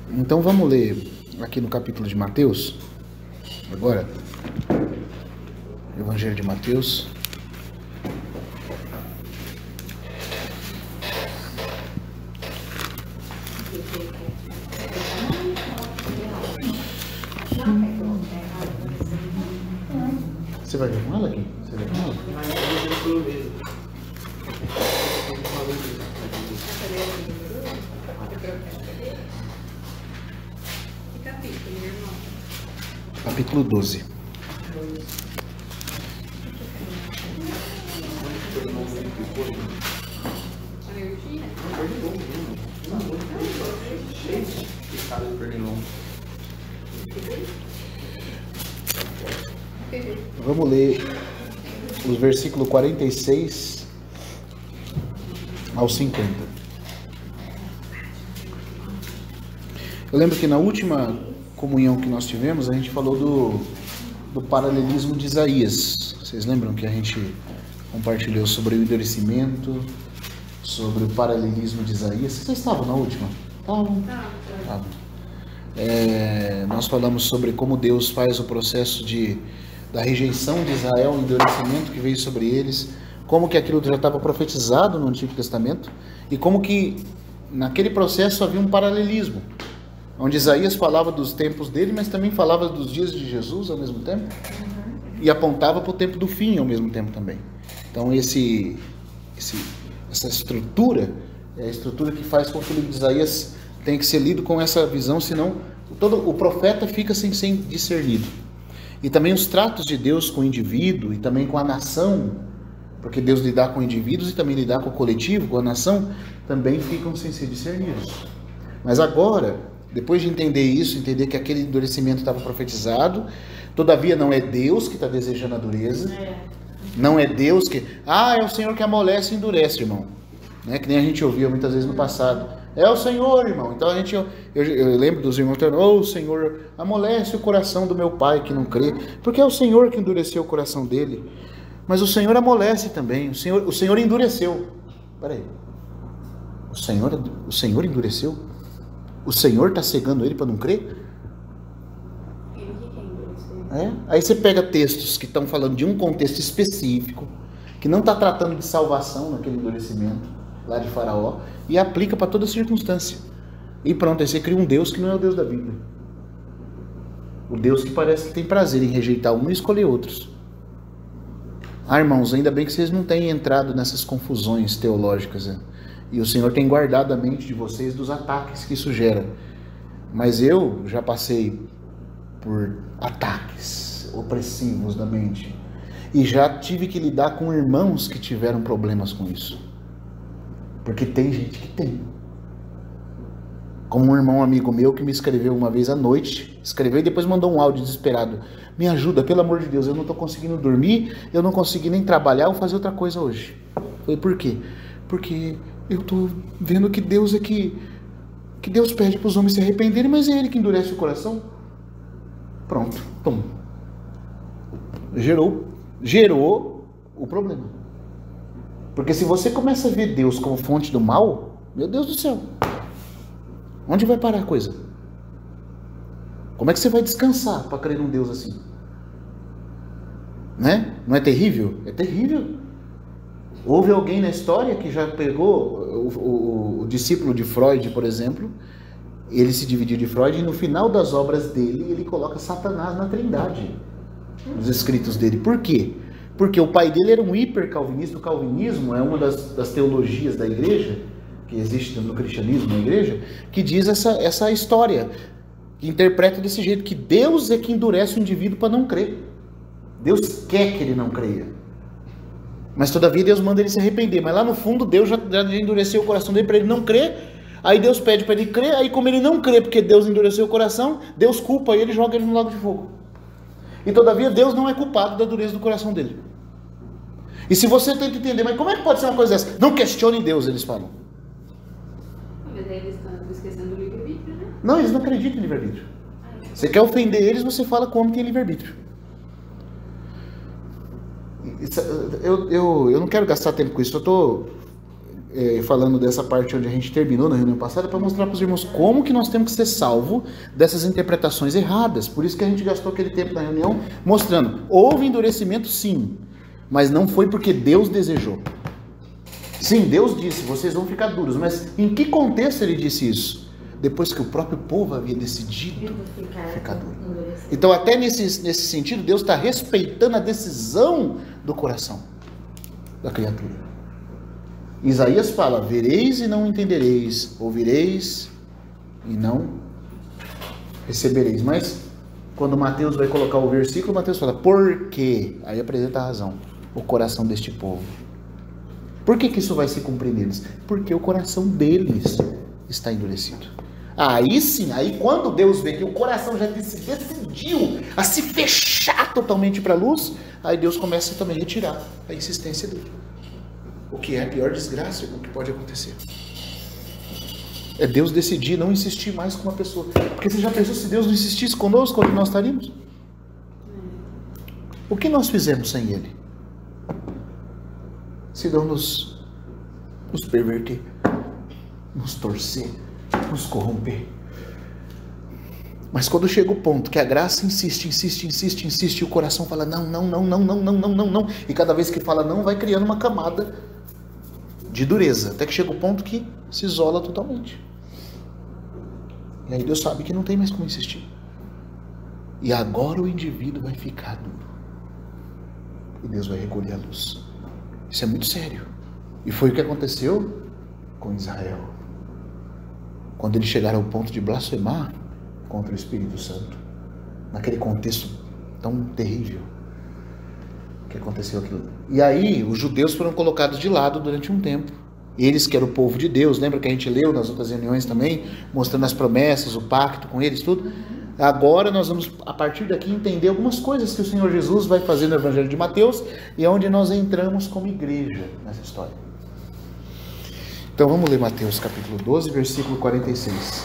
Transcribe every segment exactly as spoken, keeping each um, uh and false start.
Então vamos ler aqui no capítulo de Mateus, agora, Evangelho de Mateus. Você vai ver com ela aqui? Você vai com ela? Capítulo doze. Vamos ler os versículos quarenta e seis ao cinquenta. Eu lembro que na última comunhão que nós tivemos, a gente falou do, do paralelismo de Isaías. Vocês lembram que a gente compartilhou sobre o endurecimento, sobre o paralelismo de Isaías? Vocês estavam na última? Estavam? Estavam. É, nós falamos sobre como Deus faz o processo de, da rejeição de Israel, o endurecimento que veio sobre eles, como que aquilo já estava profetizado no Antigo Testamento, e como que naquele processo havia um paralelismo, onde Isaías falava dos tempos dele, mas também falava dos dias de Jesus ao mesmo tempo, uhum. E apontava para o tempo do fim ao mesmo tempo também. Então esse, esse, essa estrutura é a estrutura que faz com que o livro de Isaías tenha que ser lido com essa visão, senão todo o profeta fica sem ser discernido. E também os tratos de Deus com o indivíduo e também com a nação, porque Deus lidar com indivíduos e também lidar com o coletivo, com a nação, também ficam sem ser discernidos. Mas agora, depois de entender isso, entender que aquele endurecimento estava profetizado, todavia não é Deus que está desejando a dureza, não é Deus que... Ah, é o Senhor que amolece e endurece, irmão. Né? Que nem a gente ouvia muitas vezes no passado. É o Senhor, irmão. Então a gente, eu, eu, eu lembro dos irmãos falando, oh, Senhor, amolece o coração do meu pai que não crê, porque é o Senhor que endureceu o coração dele. Mas o Senhor amolece também, o Senhor, o Senhor endureceu. Peraí, o Senhor, o Senhor endureceu? O Senhor está cegando ele para não crer? É? Aí você pega textos que estão falando de um contexto específico, que não está tratando de salvação naquele endurecimento lá de Faraó, e aplica para toda circunstância. E pronto, aí você cria um Deus que não é o Deus da Bíblia. O Deus que parece que tem prazer em rejeitar um e escolher outros. Ah, irmãos, ainda bem que vocês não têm entrado nessas confusões teológicas, né? E o Senhor tem guardado a mente de vocês dos ataques que isso gera. Mas eu já passei por ataques opressivos da mente. E já tive que lidar com irmãos que tiveram problemas com isso. Porque tem gente que tem. Como um irmão amigo meu que me escreveu uma vez à noite, escreveu e depois mandou um áudio desesperado. Me ajuda, pelo amor de Deus, eu não estou conseguindo dormir, eu não consegui nem trabalhar ou fazer outra coisa hoje. Eu falei, por quê? Porque eu estou vendo que Deus é que, que Deus pede para os homens se arrependerem, mas é Ele que endurece o coração. Pronto, pum. Gerou, gerou o problema. Porque se você começa a ver Deus como fonte do mal, meu Deus do céu, onde vai parar a coisa? Como é que você vai descansar para crer num Deus assim? Né? Não é terrível? É terrível. Houve alguém na história que já pegou o, o, o discípulo de Freud, por exemplo, ele se dividiu de Freud e no final das obras dele ele coloca Satanás na trindade, nos escritos dele. Por quê? Porque o pai dele era um hiper calvinista. O calvinismo é uma das, das teologias da igreja, que existe no cristianismo na igreja, que diz essa, essa história, que interpreta desse jeito, que Deus é que endurece o indivíduo para não crer. Deus quer que ele não creia. Mas todavia Deus manda ele se arrepender. Mas lá no fundo Deus já, já endureceu o coração dele para ele não crer. Aí Deus pede para ele crer. Aí como ele não crê porque Deus endureceu o coração, Deus culpa ele e joga ele no lago de fogo. E todavia Deus não é culpado da dureza do coração dele. E se você tenta entender, mas como é que pode ser uma coisa dessa? Não questione Deus, eles falam. Mas aí eles estão esquecendo do livre-arbítrio, né? Não, eles não acreditam em livre-arbítrio. Você quer ofender eles, você fala como tem livre-arbítrio. Eu, eu, eu não quero gastar tempo com isso. Eu tô, é, falando dessa parte onde a gente terminou na reunião passada, para mostrar para os irmãos como que nós temos que ser salvos dessas interpretações erradas. Por isso que a gente gastou aquele tempo na reunião mostrando, houve endurecimento sim, mas não foi porque Deus desejou. Sim, Deus disse, vocês vão ficar duros, mas em que contexto ele disse isso? Depois que o próprio povo havia decidido ficar duro. Então até nesse, nesse sentido, Deus está respeitando a decisão do coração da criatura. Isaías fala, vereis e não entendereis, ouvireis e não recebereis. Mas quando Mateus vai colocar o versículo, Mateus fala, por quê? Aí apresenta a razão, o coração deste povo. Por que que isso vai se cumprir neles? Porque o coração deles está endurecido. Aí sim, aí quando Deus vê que o coração já se decidiu a se fechar totalmente para a luz, aí Deus começa também a retirar a insistência dele. O que é a pior desgraça que pode acontecer. É Deus decidir não insistir mais com uma pessoa. Porque você já pensou se Deus não insistisse conosco, onde nós estaríamos? O que nós fizemos sem Ele? Se não nos, nos perverter, nos torcer, nos corromper. Mas quando chega o ponto que a graça insiste, insiste, insiste, insiste, e o coração fala não, não, não, não, não, não, não, não, não, e cada vez que fala não, vai criando uma camada de dureza, até que chega o ponto que se isola totalmente. E aí Deus sabe que não tem mais como insistir. E agora o indivíduo vai ficar duro. E Deus vai recolher a luz. Isso é muito sério. E foi o que aconteceu com Israel. Quando eles chegaram ao ponto de blasfemar contra o Espírito Santo. Naquele contexto tão terrível que aconteceu aquilo. E aí os judeus foram colocados de lado durante um tempo. Eles que eram o povo de Deus. Lembra que a gente leu nas outras reuniões também, mostrando as promessas, o pacto com eles, tudo. Agora nós vamos, a partir daqui, entender algumas coisas que o Senhor Jesus vai fazer no Evangelho de Mateus e é onde nós entramos como igreja nessa história. Então vamos ler Mateus capítulo doze, versículo quarenta e seis.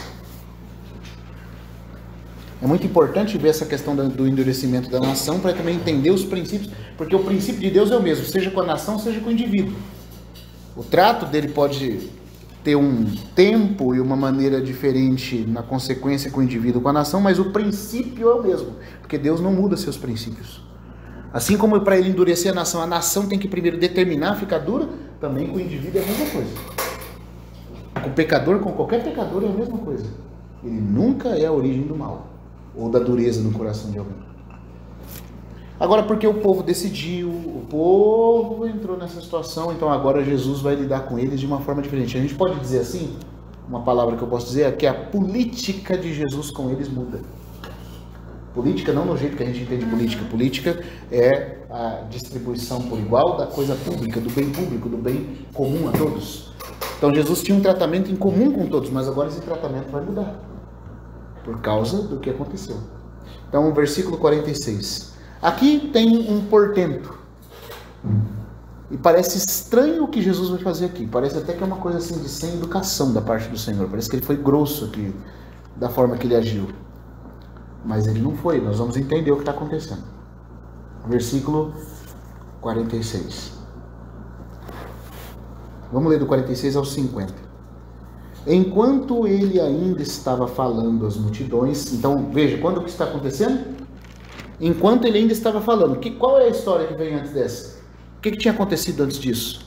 É muito importante ver essa questão do endurecimento da nação para também entender os princípios, porque o princípio de Deus é o mesmo, seja com a nação, seja com o indivíduo. O trato dele pode ter um tempo e uma maneira diferente na consequência com o indivíduo, com a nação, mas o princípio é o mesmo, porque Deus não muda seus princípios. Assim como para ele endurecer a nação, a nação tem que primeiro determinar ficar dura, também com o indivíduo é a mesma coisa. Com o pecador, com qualquer pecador é a mesma coisa. Ele nunca é a origem do mal, ou da dureza no coração de alguém. Agora, porque o povo decidiu, o povo entrou nessa situação, então agora Jesus vai lidar com eles de uma forma diferente. A gente pode dizer assim, uma palavra que eu posso dizer é que a política de Jesus com eles muda. Política não no jeito que a gente entende política. Política é a distribuição por igual da coisa pública, do bem público, do bem comum a todos. Então Jesus tinha um tratamento em comum com todos, mas agora esse tratamento vai mudar, por causa do que aconteceu. Então, versículo quarenta e seis. Aqui tem um portento. E parece estranho o que Jesus vai fazer aqui. Parece até que é uma coisa assim de sem educação da parte do Senhor. Parece que ele foi grosso aqui, da forma que ele agiu. Mas ele não foi. Nós vamos entender o que está acontecendo. Versículo quarenta e seis. Vamos ler do quarenta e seis ao cinquenta. Enquanto ele ainda estava falando às multidões... Então, veja, quando o que está acontecendo? Enquanto ele ainda estava falando. Que, qual é a história que vem antes dessa? O que, que tinha acontecido antes disso?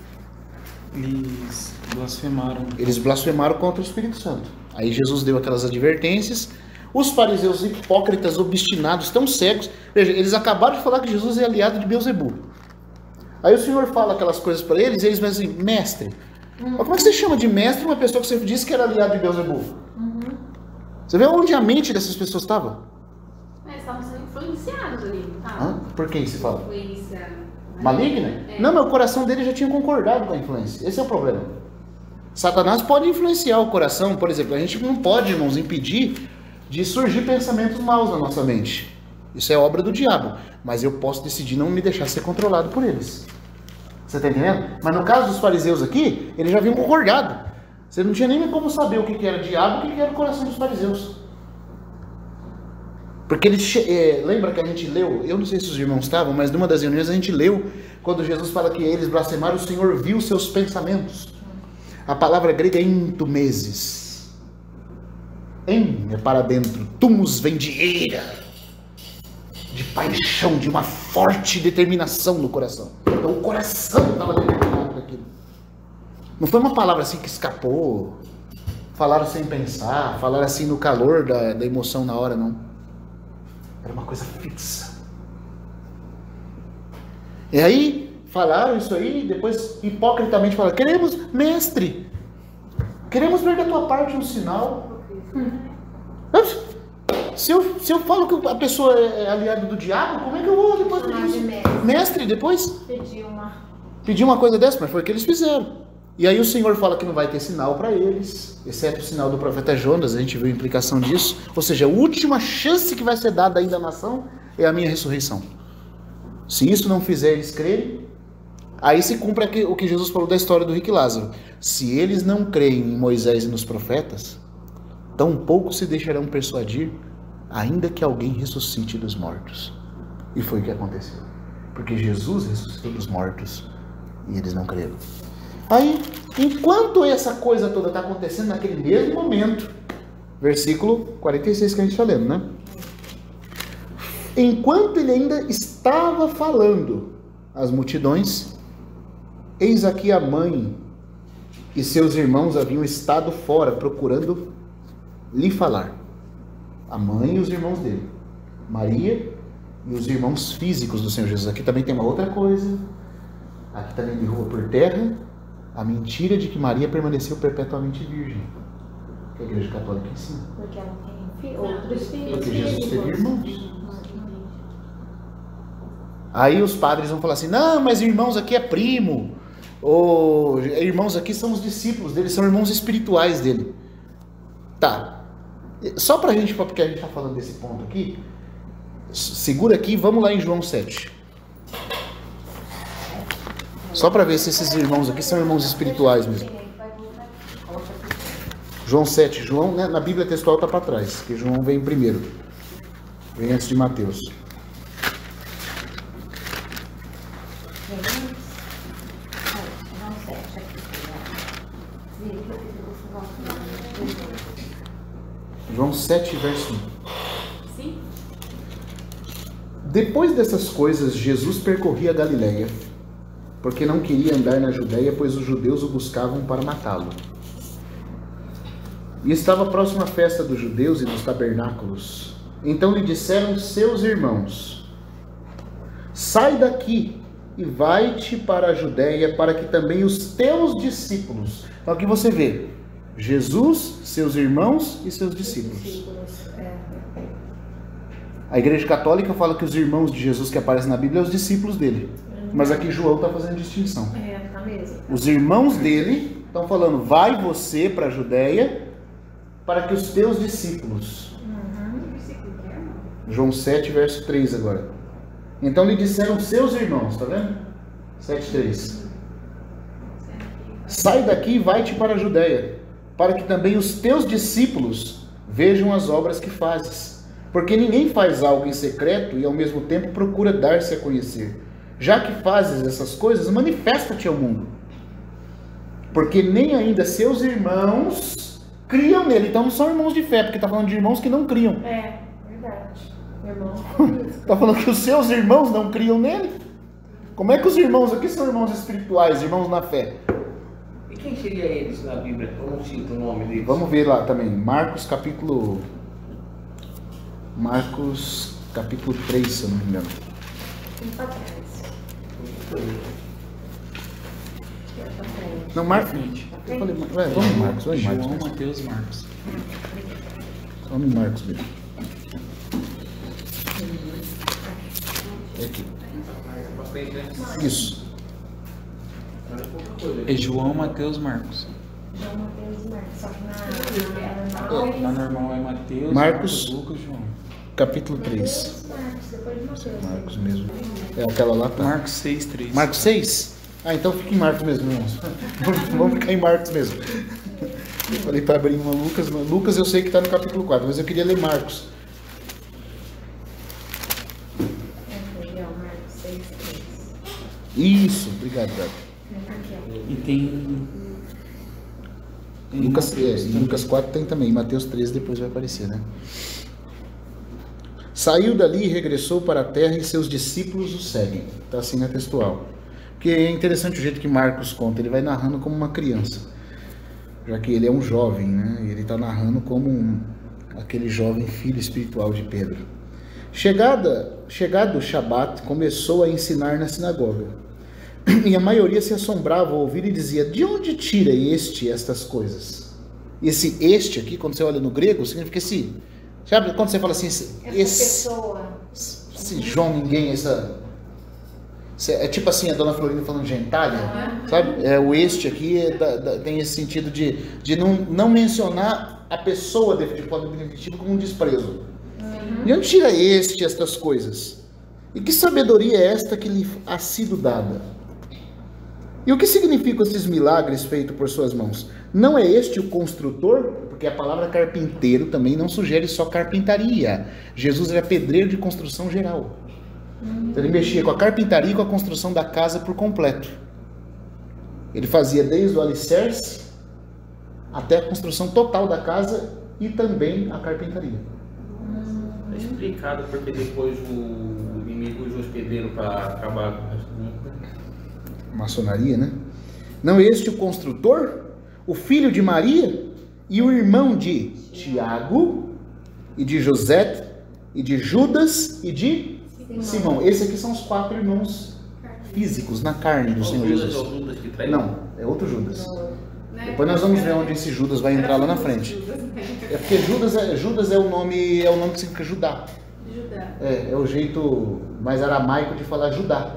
Eles blasfemaram. Eles blasfemaram contra o Espírito Santo. Aí Jesus deu aquelas advertências. Os fariseus hipócritas, obstinados, tão cegos. Veja, eles acabaram de falar que Jesus é aliado de Beelzebul. Aí o Senhor fala aquelas coisas para eles e eles dizem assim, mestre. Mas como é que você chama de mestre uma pessoa que você disse que era aliado de Beelzebul? Uhum. Você vê onde a mente dessas pessoas estava? Eles estavam sendo influenciados ali, tá? Hã? Por que isso fala? Influência Maligna? É. Não, mas o coração dele já tinha concordado com a influência. Esse é o problema. Satanás pode influenciar o coração, por exemplo. A gente não pode, irmãos, impedir de surgir pensamentos maus na nossa mente. Isso é obra do diabo. Mas eu posso decidir não me deixar ser controlado por eles. Você está entendendo? Mas no caso dos fariseus aqui, eles já haviam concordado. Você não tinha nem como saber o que era diabo e o que era o coração dos fariseus. Porque eles, é, lembra que a gente leu, eu não sei se os irmãos estavam, mas numa das reuniões a gente leu, quando Jesus fala que eles blasfemaram, o Senhor viu seus pensamentos. A palavra grega é entumeses. En é para dentro. Tumus vem de ira, de paixão, de uma forte determinação no coração. Então o coração estava determinado daquilo. Não foi uma palavra assim que escapou, falaram sem pensar, falaram assim no calor da, da emoção na hora, não. Era uma coisa fixa. E aí, falaram isso aí, depois hipocritamente falaram, queremos, mestre, queremos ver da tua parte um sinal. Se eu, se eu falo que a pessoa é aliada do diabo, como é que eu vou depois pedir isso? Mestre. mestre, depois? Pedir uma... Pedir uma coisa dessa, mas foi o que eles fizeram. E aí o Senhor fala que não vai ter sinal para eles, exceto o sinal do profeta Jonas, a gente viu a implicação disso. Ou seja, a última chance que vai ser dada ainda à nação é a minha ressurreição. Se isso não fizer eles crerem, aí se cumpre o que Jesus falou da história do rico e Lázaro. Se eles não creem em Moisés e nos profetas, tampouco se deixarão persuadir, ainda que alguém ressuscite dos mortos. E foi o que aconteceu. Porque Jesus ressuscitou dos mortos e eles não creram. Aí, enquanto essa coisa toda está acontecendo naquele mesmo momento, versículo quarenta e seis que a gente está lendo, né? Enquanto ele ainda estava falando às multidões, eis aqui a mãe e seus irmãos haviam estado fora procurando lhe falar. A mãe e os irmãos dele, Maria e os irmãos físicos do Senhor Jesus. Aqui também tem uma outra coisa, aqui também derruba por terra a mentira de que Maria permaneceu perpetuamente virgem, que a Igreja Católica ensina. Porque ela tem outros filhos. Porque Jesus teve irmãos. Aí os padres vão falar assim, não, mas irmãos aqui é primo, ou irmãos aqui são os discípulos dele, são irmãos espirituais dele. Tá, só pra gente, porque a gente está falando desse ponto aqui, segura aqui, vamos lá em João sete. Só para ver se esses irmãos aqui são irmãos espirituais mesmo. João sete, João, né, na Bíblia textual está para trás, porque João vem primeiro, vem antes de Mateus. João sete, verso um. Sim. Depois dessas coisas, Jesus percorria a Galileia, porque não queria andar na Judéia, pois os judeus o buscavam para matá-lo. E estava próxima a festa dos judeus e dos tabernáculos. Então lhe disseram seus irmãos, sai daqui e vai-te para a Judéia, para que também os teus discípulos... Então aqui você vê, Jesus, seus irmãos e seus discípulos. A Igreja Católica fala que os irmãos de Jesus que aparecem na Bíblia são os discípulos dele. Mas aqui João está fazendo distinção. É, tá mesmo. Os irmãos dele estão falando, vai você para a Judéia, para que os teus discípulos... Uhum. João sete, verso três agora. Então lhe disseram seus irmãos, tá vendo? sete, três. Sai daqui e vai-te para a Judéia, para que também os teus discípulos vejam as obras que fazes. Porque ninguém faz algo em secreto e ao mesmo tempo procura dar-se a conhecer. Já que fazes essas coisas, manifesta-te ao mundo. Porque nem ainda seus irmãos criam nele. Então não são irmãos de fé, porque está falando de irmãos que não criam. É, verdade. Irmãos. Está falando que os seus irmãos não criam nele? Como é que os irmãos aqui são irmãos espirituais, irmãos na fé? E quem seria eles na Bíblia? Eu não sinto o nome deles. Vamos ver lá também. Marcos capítulo... Marcos capítulo três, se eu não me engano. Não, Marcos. Eu falei, ué, vamos em Marcos, vamos em Marcos. João, Mateus, Marcos. Vamos em Marcos mesmo. É aqui. Isso. É João, Mateus, Marcos. João, Mateus e Marcos. Só que na, na normal Na normal é Mateus, Marcos. Marcos, Lucas, João. Capítulo três. Marcos, depois de Mateus. Marcos mesmo. É aquela lá, tá? Marcos seis, três. Marcos seis? Ah, então fica em Marcos mesmo, irmãos. Vamos ficar em Marcos mesmo. Eu falei para abrir uma Lucas. Lucas eu sei que está no capítulo quatro, mas eu queria ler Marcos. Marcos seis, três. Isso, obrigado, Gabi. E tem Em Lucas, é, Mateus em também. Lucas quatro tem também, Mateus treze depois vai aparecer, né? Saiu dali e regressou para a terra e seus discípulos o seguem. Está assim na textual. Porque é interessante o jeito que Marcos conta, ele vai narrando como uma criança, já que ele é um jovem, né? E ele está narrando como um, aquele jovem filho espiritual de Pedro. Chegada, chegado o Shabat, começou a ensinar na sinagoga. E a maioria se assombrava ao ouvir e dizia: de onde tira este estas coisas? Esse este aqui, quando você olha no grego, significa esse. Sabe quando você fala assim, esse, Essa esse, pessoa. esse João ninguém, essa. É tipo assim, a dona Florinda falando gentalha, sabe? É, o este aqui é da, da, tem esse sentido de, de não, não mencionar a pessoa de, de forma definitiva como um desprezo. Uhum. De onde tira este estas coisas? E que sabedoria é esta que lhe ha sido dada? E o que significam esses milagres feitos por suas mãos? Não é este o construtor? Porque a palavra carpinteiro também não sugere só carpintaria. Jesus era pedreiro de construção geral. Então ele mexia com a carpintaria e com a construção da casa por completo. Ele fazia desde o alicerce até a construção total da casa e também a carpintaria. É explicado porque depois o inimigo usou os pedreiros para acabar com o resto do mundo. Maçonaria, né? Não é este o construtor, o filho de Maria e o irmão de Tiago e de José e de Judas e de Simão. Simão. Esses aqui são os quatro irmãos físicos na carne do Senhor Judas Jesus. é o Judas que traiu? Não, é outro Judas. Né? Depois nós vamos ver onde esse Judas vai entrar lá na frente. É porque Judas é, Judas é o nome, é o nome que significa Judá. Judá. É, é o jeito mais aramaico de falar Judá.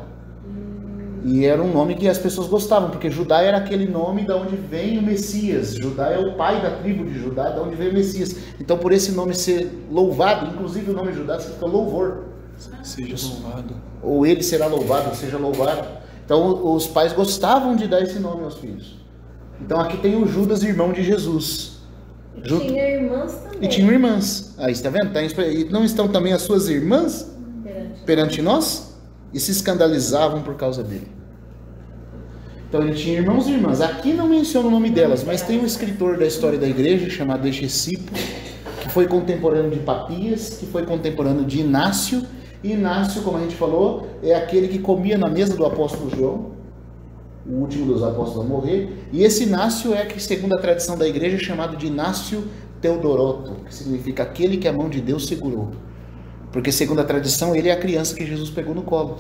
E era um nome que as pessoas gostavam, porque Judá era aquele nome da onde vem o Messias. Judá é o pai da tribo de Judá, da onde vem o Messias. Então, por esse nome ser louvado, inclusive o nome Judá significa louvor. Seja louvado. Ou ele será louvado, seja louvado. Então, os pais gostavam de dar esse nome aos filhos. Então, aqui tem o Judas, irmão de Jesus. E Junto- tinha irmãs também. E tinham irmãs. Aí, está vendo? Tá expre- E não estão também as suas irmãs Perante. perante nós? E se escandalizavam por causa dele. Então ele tinha irmãos e irmãs. Aqui não menciona o nome delas, mas tem um escritor da história da igreja chamado Egesipo, que foi contemporâneo de Papias, que foi contemporâneo de Inácio. E Inácio, como a gente falou, é aquele que comia na mesa do apóstolo João, o último dos apóstolos a morrer. E esse Inácio é que, segundo a tradição da igreja, é chamado de Inácio Teodoroto, que significa aquele que a mão de Deus segurou. Porque, segundo a tradição, ele é a criança que Jesus pegou no colo.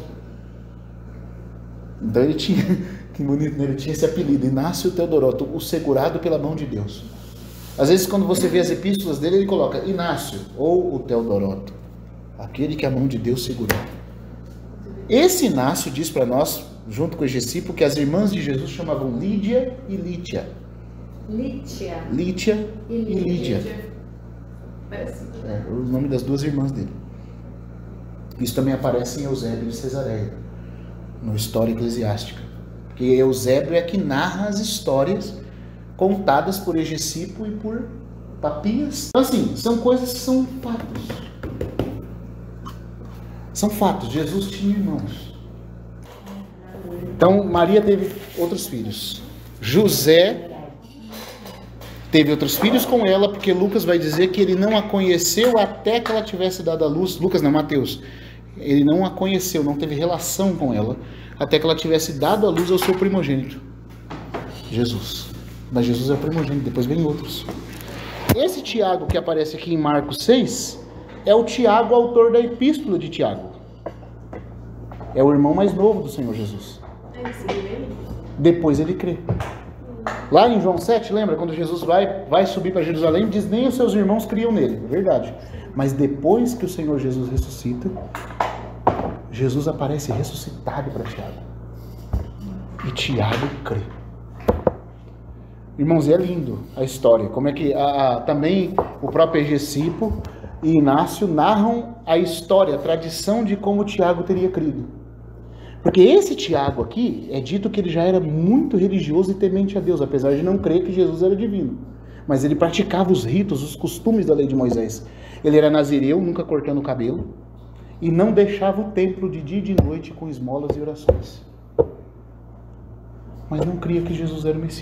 Então ele tinha, que bonito, né? Ele tinha esse apelido, Inácio Teodoroto, o segurado pela mão de Deus. Às vezes, quando você vê as epístolas dele, ele coloca Inácio, ou o Teodoroto, aquele que a mão de Deus segurou. Esse Inácio diz para nós, junto com o Egesipo, que as irmãs de Jesus chamavam Lídia e Lítia. Lítia. Lítia E e Lídia. Parece. É o nome das duas irmãs dele. Isso também aparece em Eusébio de Cesareia, no História Eclesiástica. Porque Eusébio é que narra as histórias contadas por Egesipo e por Papias. Então, assim, são coisas que são fatos. São fatos. Jesus tinha irmãos. Então, Maria teve outros filhos. José teve outros filhos com ela, porque Lucas vai dizer que ele não a conheceu até que ela tivesse dado à luz. Lucas não, Mateus. Ele não a conheceu, não teve relação com ela, até que ela tivesse dado à luz ao seu primogênito, Jesus. Mas Jesus é o primogênito, depois vem outros. Esse Tiago que aparece aqui em Marcos seis, é o Tiago, autor da epístola de Tiago. É o irmão mais novo do Senhor Jesus. Aí você lembra? Depois ele crê. Lá em João sete, lembra? Quando Jesus vai, vai subir para Jerusalém, diz: nem os seus irmãos criam nele. É verdade. Mas depois que o Senhor Jesus ressuscita, Jesus aparece ressuscitado para Tiago. E Tiago crê. Irmãos, é lindo a história. Como é que a, a, também o próprio Egesipo e Inácio narram a história, a tradição de como Tiago teria crido. Porque esse Tiago aqui, é dito que ele já era muito religioso e temente a Deus, apesar de não crer que Jesus era divino. Mas ele praticava os ritos, os costumes da lei de Moisés. Ele era nazireu, nunca cortando o cabelo, e não deixava o templo de dia e de noite com esmolas e orações. Mas não cria que Jesus era o Messias.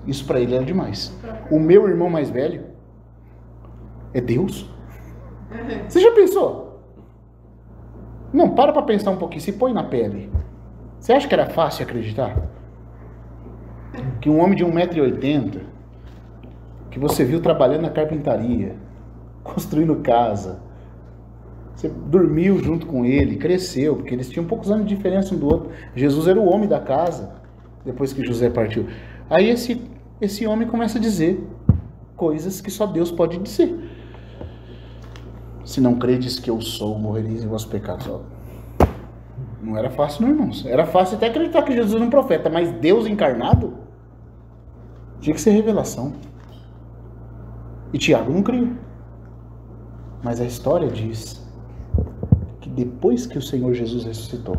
Isso para ele era demais. O meu irmão mais velho é Deus? Você já pensou? Não, para para pensar um pouquinho, se põe na pele. Você acha que era fácil acreditar? Que um homem de um metro e oitenta, que você viu trabalhando na carpintaria, construindo casa, você dormiu junto com ele, cresceu, porque eles tinham poucos anos de diferença um do outro. Jesus era o homem da casa, depois que José partiu. Aí esse, esse homem começa a dizer coisas que só Deus pode dizer. Se não credes que eu sou, morrereis em vossos pecados. Ó. Não era fácil, não, irmãos. Era fácil até acreditar que Jesus era um profeta, mas Deus encarnado tinha que ser revelação. E Tiago não cria. Mas a história diz que depois que o Senhor Jesus ressuscitou,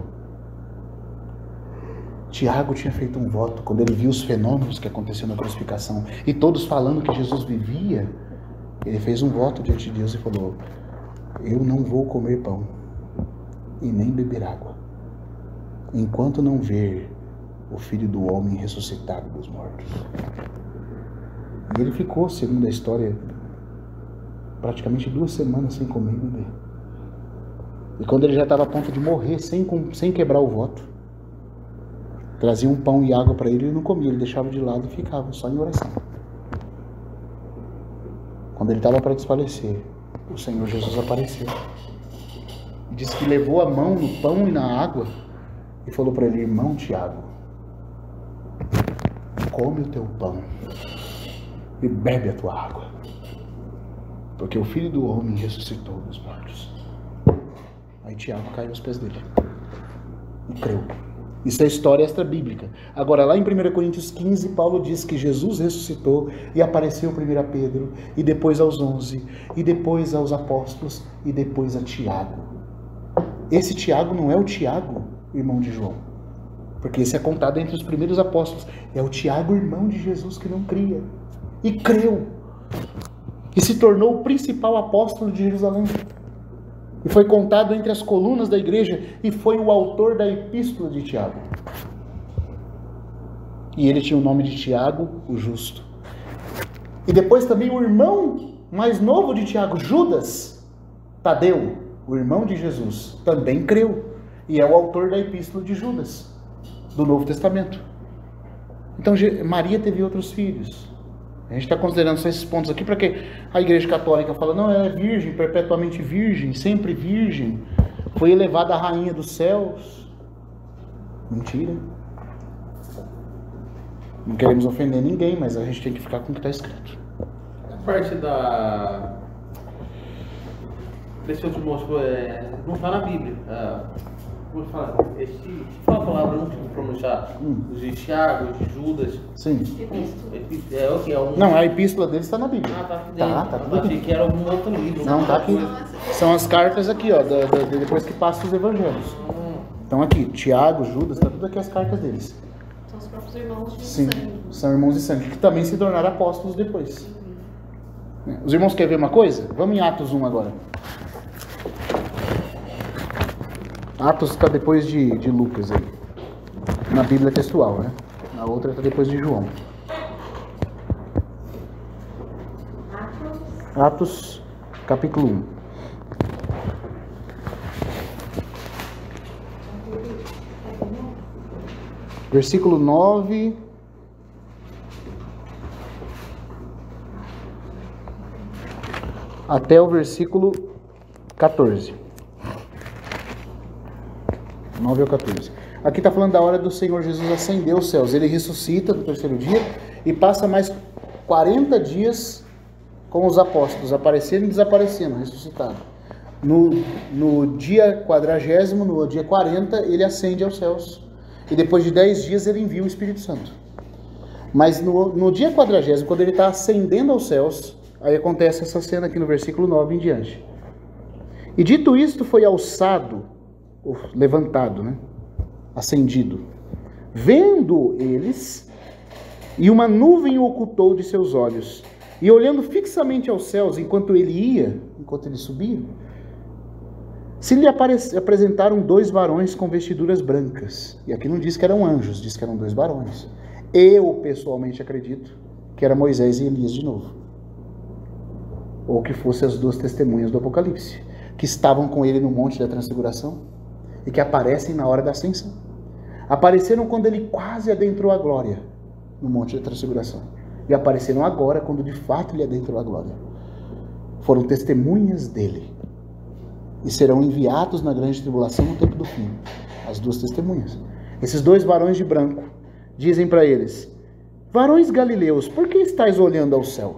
Tiago tinha feito um voto, quando ele viu os fenômenos que aconteceram na crucificação, e todos falando que Jesus vivia, ele fez um voto diante de Deus e falou: eu não vou comer pão e nem beber água, enquanto não ver o Filho do Homem ressuscitado dos mortos. E ele ficou, segundo a história, praticamente duas semanas sem comer e beber. E quando ele já estava a ponto de morrer, sem, sem quebrar o voto, trazia um pão e água para ele e ele não comia, ele deixava de lado e ficava só em oração. Quando ele estava para desfalecer, o Senhor Jesus apareceu. E disse que levou a mão no pão e na água e falou para ele: irmão Tiago, come o teu pão e bebe a tua água, porque o Filho do Homem ressuscitou dos mortos. Aí Tiago caiu aos pés dele e creu. Isso é história extra-bíblica. Agora, lá em primeira Coríntios quinze, Paulo diz que Jesus ressuscitou e apareceu primeiro a Pedro, e depois aos onze, e depois aos apóstolos, e depois a Tiago. Esse Tiago não é o Tiago, irmão de João, porque esse é contado entre os primeiros apóstolos. É o Tiago, irmão de Jesus, que não cria e creu, e se tornou o principal apóstolo de Jerusalém. E foi contado entre as colunas da igreja, e foi o autor da epístola de Tiago. E ele tinha o nome de Tiago, o justo. E depois também o irmão mais novo de Tiago, Judas, Tadeu, o irmão de Jesus, também creu. E é o autor da epístola de Judas, do Novo Testamento. Então Maria teve outros filhos. A gente está considerando só esses pontos aqui, porque a Igreja Católica fala: não, ela é virgem, perpetuamente virgem, sempre virgem, foi elevada à rainha dos céus. Mentira. Não queremos ofender ninguém, mas a gente tem que ficar com o que está escrito. A parte da... desse outro monstro, é... não está na Bíblia. Ah, como fala? Esse... Fala a palavra, não consigo pronunciar. Hum. Os de Tiago, de Judas. Sim. É o que? É um... Não, a epístola deles está na Bíblia. Ah, tá aqui Tá, dentro. tá tudo Eu achei aqui. que era algum outro livro. Não, tá aqui. São as cartas aqui, ó, da, da, depois que passam os evangelhos. Estão aqui, Tiago, Judas, tá tudo aqui as cartas deles. São os próprios irmãos de Sim, sangue. são irmãos de sangue, que também se tornaram apóstolos depois. Os irmãos querem ver uma coisa? Vamos em Atos um agora. Atos está depois de, de Lucas aí. Na Bíblia textual, né? Na outra está depois de João. Atos, capítulo um. Versículo nove. Até o versículo quatorze. nove ao quatorze. Aqui está falando da hora do Senhor Jesus ascender aos céus. Ele ressuscita no terceiro dia e passa mais quarenta dias com os apóstolos, aparecendo e desaparecendo, ressuscitado. No, no dia quadragésimo, no dia quarenta, ele ascende aos céus. E depois de dez dias ele envia o Espírito Santo. Mas no, no dia quadragésimo, quando ele está ascendendo aos céus, aí acontece essa cena aqui no versículo nove em diante. E dito isto, foi alçado, ou levantado, né? Ascendido. Vendo eles, e uma nuvem o ocultou de seus olhos. E olhando fixamente aos céus, enquanto ele ia, enquanto ele subia, se lhe apresentaram dois varões com vestiduras brancas. E aqui não diz que eram anjos, diz que eram dois varões. Eu pessoalmente acredito que era Moisés e Elias de novo. Ou que fossem as duas testemunhas do Apocalipse, que estavam com ele no Monte da Transfiguração e que aparecem na hora da ascensão. Apareceram quando ele quase adentrou a glória no Monte da Transfiguração. E apareceram agora quando de fato ele adentrou a glória. Foram testemunhas dele. E serão enviados na grande tribulação no tempo do fim. As duas testemunhas. Esses dois varões de branco dizem para eles: varões galileus, por que estáis olhando ao céu?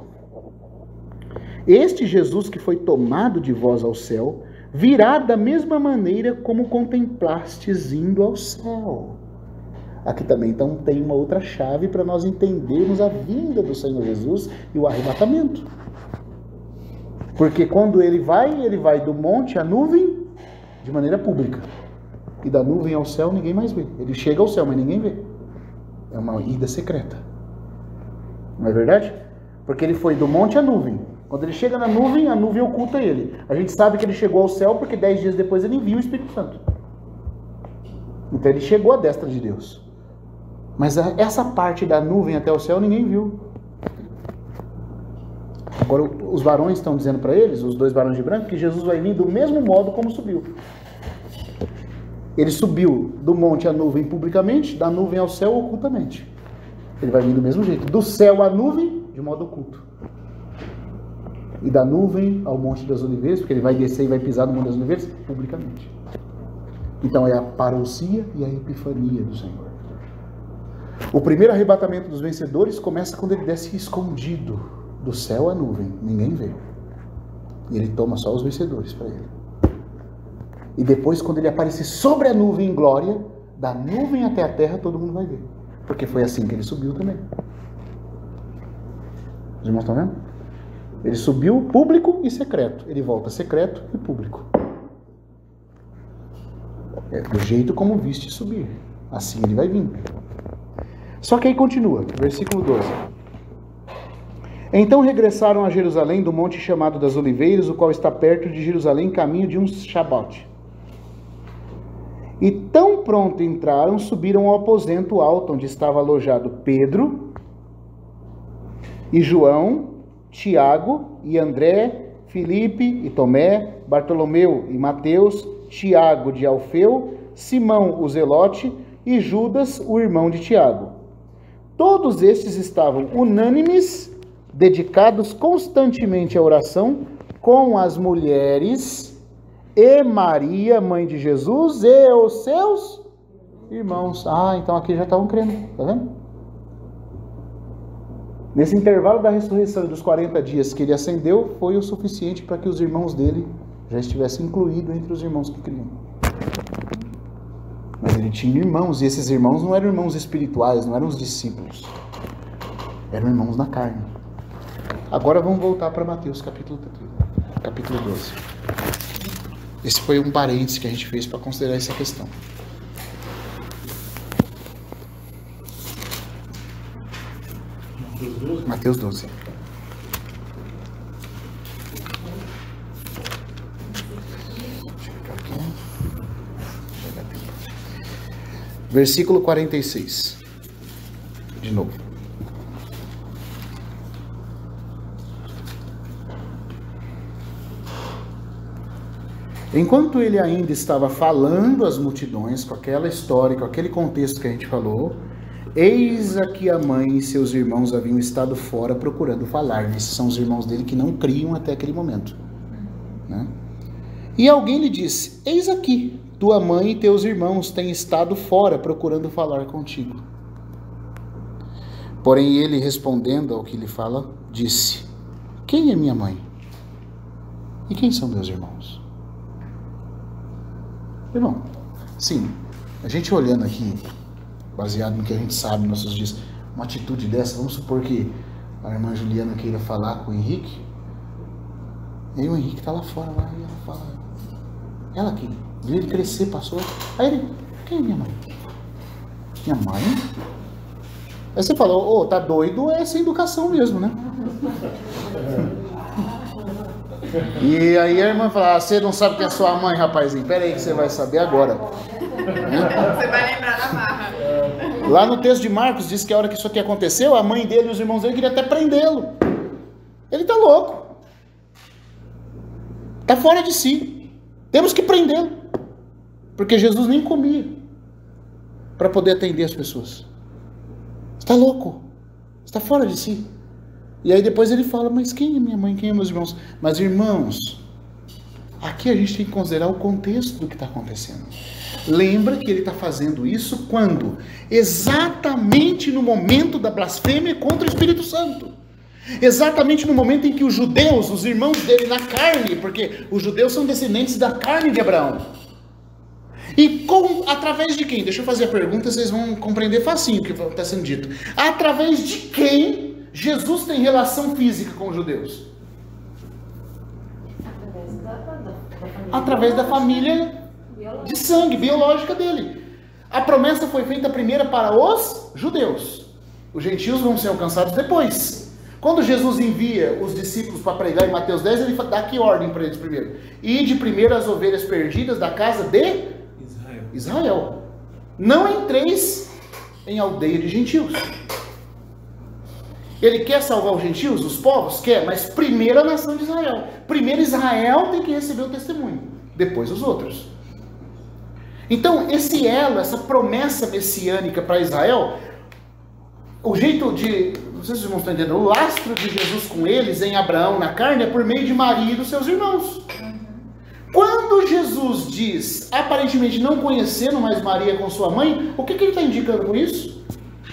Este Jesus que foi tomado de vós ao céu, virá da mesma maneira como contemplastes indo ao céu. Aqui também então tem uma outra chave para nós entendermos a vinda do Senhor Jesus e o arrebatamento. Porque quando ele vai, ele vai do monte à nuvem de maneira pública. E da nuvem ao céu ninguém mais vê. Ele chega ao céu, mas ninguém vê. É uma ida secreta. Não é verdade? Porque ele foi do monte à nuvem. Quando ele chega na nuvem, a nuvem oculta ele. A gente sabe que ele chegou ao céu porque dez dias depois ele envia o Espírito Santo. Então ele chegou à destra de Deus. Mas essa parte da nuvem até o céu ninguém viu. Agora os varões estão dizendo para eles, os dois varões de branco, que Jesus vai vir do mesmo modo como subiu. Ele subiu do monte à nuvem publicamente, da nuvem ao céu ocultamente. Ele vai vir do mesmo jeito, do céu à nuvem de modo oculto. E da nuvem ao Monte das Oliveiras, porque ele vai descer e vai pisar no Monte das Oliveiras, publicamente. Então é a parousia e a epifania do Senhor. O primeiro arrebatamento dos vencedores começa quando ele desce escondido do céu à nuvem, ninguém vê. E ele toma só os vencedores para ele. E depois, quando ele aparecer sobre a nuvem em glória, da nuvem até a terra, todo mundo vai ver. Porque foi assim que ele subiu também. Os irmãos estão vendo? Ele subiu público e secreto. Ele volta secreto e público. É do jeito como viste subir. Assim ele vai vir. Só que aí continua, versículo doze. Então regressaram a Jerusalém do monte chamado das Oliveiras, o qual está perto de Jerusalém, caminho de um shabat. E tão pronto entraram, subiram ao aposento alto, onde estava alojado Pedro e João, Tiago e André, Filipe e Tomé, Bartolomeu e Mateus, Tiago de Alfeu, Simão o Zelote e Judas, o irmão de Tiago. Todos estes estavam unânimes, dedicados constantemente à oração, com as mulheres e Maria, mãe de Jesus, e os seus irmãos. Ah, então aqui já estavam crendo, tá vendo? Nesse intervalo da ressurreição e dos quarenta dias que ele ascendeu, foi o suficiente para que os irmãos dele já estivessem incluídos entre os irmãos que criam. Mas ele tinha irmãos, e esses irmãos não eram irmãos espirituais, não eram os discípulos. Eram irmãos na carne. Agora vamos voltar para Mateus capítulo, capítulo doze. Esse foi um parênteses que a gente fez para considerar essa questão. Mateus doze. Versículo quarenta e seis. De novo. Enquanto ele ainda estava falando às multidões, com aquela história, com aquele contexto que a gente falou, eis aqui a mãe e seus irmãos haviam estado fora procurando falar. Esses são os irmãos dele que não criam até aquele momento. Né? E alguém lhe disse: eis aqui, tua mãe e teus irmãos têm estado fora procurando falar contigo. Porém ele, respondendo ao que lhe fala, disse: quem é minha mãe? E quem são meus irmãos? Irmão, sim, a gente olhando aqui, baseado no que a gente sabe nos nossos dias, uma atitude dessa, vamos supor que a irmã Juliana queira falar com o Henrique, e aí o Henrique está lá fora, lá, e ela fala, ela que viu ele crescer, passou, aí ele, quem é minha mãe? Minha mãe? Aí você fala, ô, oh, tá doido, é essa educação mesmo, né? E aí a irmã fala, ah, você não sabe quem é sua mãe, rapazinho? Pera aí que você vai saber agora. Você vai lembrar da marra. Lá no texto de Marcos diz que a hora que isso aqui aconteceu, a mãe dele e os irmãos dele queriam até prendê-lo. Ele está louco. Está fora de si. Temos que prendê-lo. Porque Jesus nem comia para poder atender as pessoas. Está louco. Está fora de si. E aí depois ele fala, mas quem é minha mãe, quem é meus irmãos? Mas irmãos, aqui a gente tem que considerar o contexto do que está acontecendo. Lembra que ele está fazendo isso quando? Exatamente no momento da blasfêmia contra o Espírito Santo. Exatamente no momento em que os judeus, os irmãos dele na carne, porque os judeus são descendentes da carne de Abraão. E com, através de quem? Deixa eu fazer a pergunta, vocês vão compreender facinho o que está sendo dito. Através de quem Jesus tem relação física com os judeus? Através da, da, da família. Através da família de sangue, biológica dele. A promessa foi feita primeiro para os judeus. Os gentios vão ser alcançados depois. Quando Jesus envia os discípulos para pregar em Mateus dez, ele dá que ordem para eles primeiro? Ide primeiro as ovelhas perdidas da casa de Israel. Israel. Não entreis em aldeia de gentios. Ele quer salvar os gentios, os povos? Quer, mas primeiro a nação de Israel. Primeiro Israel tem que receber o testemunho, depois os outros. Então, esse elo, essa promessa messiânica para Israel, o jeito de, não sei se vocês estão entendendo, o lastro de Jesus com eles, em Abraão, na carne, é por meio de Maria e dos seus irmãos. Quando Jesus diz, aparentemente não conhecendo mais Maria com sua mãe, o que, que ele está indicando com isso?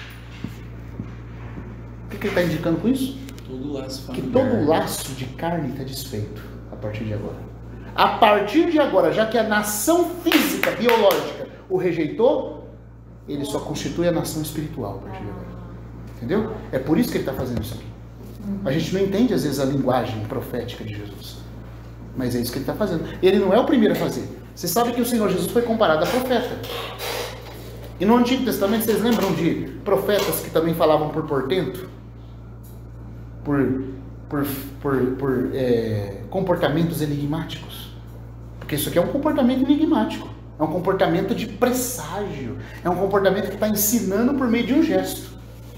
O que, que ele está indicando com isso? Todo laço Que familiar. todo laço de carne está desfeito a partir de agora. A partir de agora, já que a nação física, biológica, o rejeitou, ele só constitui a nação espiritual a partir de agora. Entendeu? É por isso que ele está fazendo isso aqui. A gente não entende às vezes a linguagem profética de Jesus. Mas é isso que ele está fazendo. Ele não é o primeiro a fazer. Você sabe que o Senhor Jesus foi comparado a profeta. E no Antigo Testamento, vocês lembram de profetas que também falavam por portento? Por, por, por, por é, comportamentos enigmáticos. Porque isso aqui é um comportamento enigmático. É um comportamento de presságio. É um comportamento que está ensinando por meio de um gesto.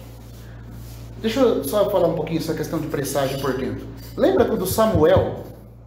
Deixa eu só falar um pouquinho sobre a questão de presságio e portento. Lembra quando Samuel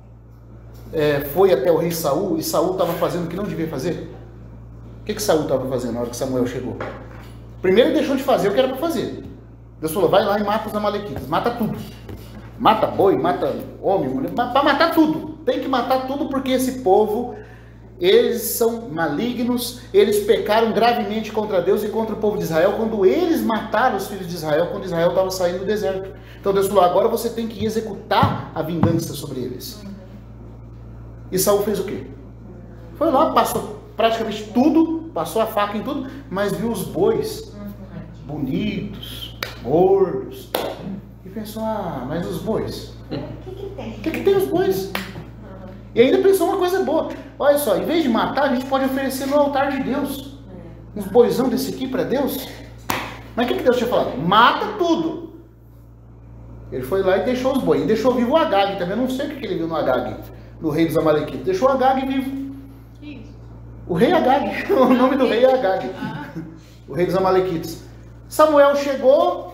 é, foi até o rei Saul e Saul estava fazendo o que não devia fazer? O que, que Saul estava fazendo na hora que Samuel chegou? Primeiro ele deixou de fazer o que era para fazer. Deus falou, vai lá e mata os amalequitas. Mata tudo. Mata boi, mata homem, mulher. Para matar tudo. Tem que matar tudo porque esse povo, eles são malignos. Eles pecaram gravemente contra Deus e contra o povo de Israel quando eles mataram os filhos de Israel, quando Israel estava saindo do deserto. Então Deus falou, agora você tem que executar a vingança sobre eles. E Saul fez o quê? Foi lá, passou praticamente tudo, passou a faca em tudo, mas viu os bois bonitos, gordos, e pensou, ah, mas os bois? O que que tem? O que, que tem os bois? E ainda pensou uma coisa boa, olha só, em vez de matar, a gente pode oferecer no altar de Deus, uns boizão desse aqui para Deus. Mas o que, que Deus tinha falado? Mata tudo. Ele foi lá e deixou os bois, e deixou vivo o Agag também, eu não sei o que, que ele viu no Agag, no rei dos Amalequitas, deixou o Agag vivo. O rei Agag, o nome do rei é Agag, o rei dos Amalequitas. Samuel chegou,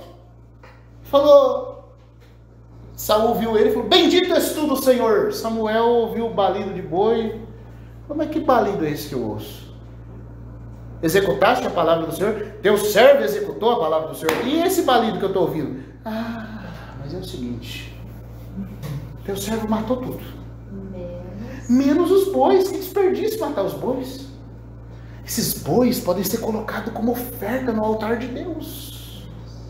falou, Saul viu ele e falou, bendito és tu do Senhor. Samuel ouviu o balido de boi, como é que balido é esse que eu ouço? Executaste a palavra do Senhor? Teu servo executou a palavra do Senhor. E esse balido que eu estou ouvindo? Ah, mas é o seguinte, teu servo matou tudo. Menos os bois, que desperdício matar os bois. Esses bois podem ser colocados como oferta no altar de Deus.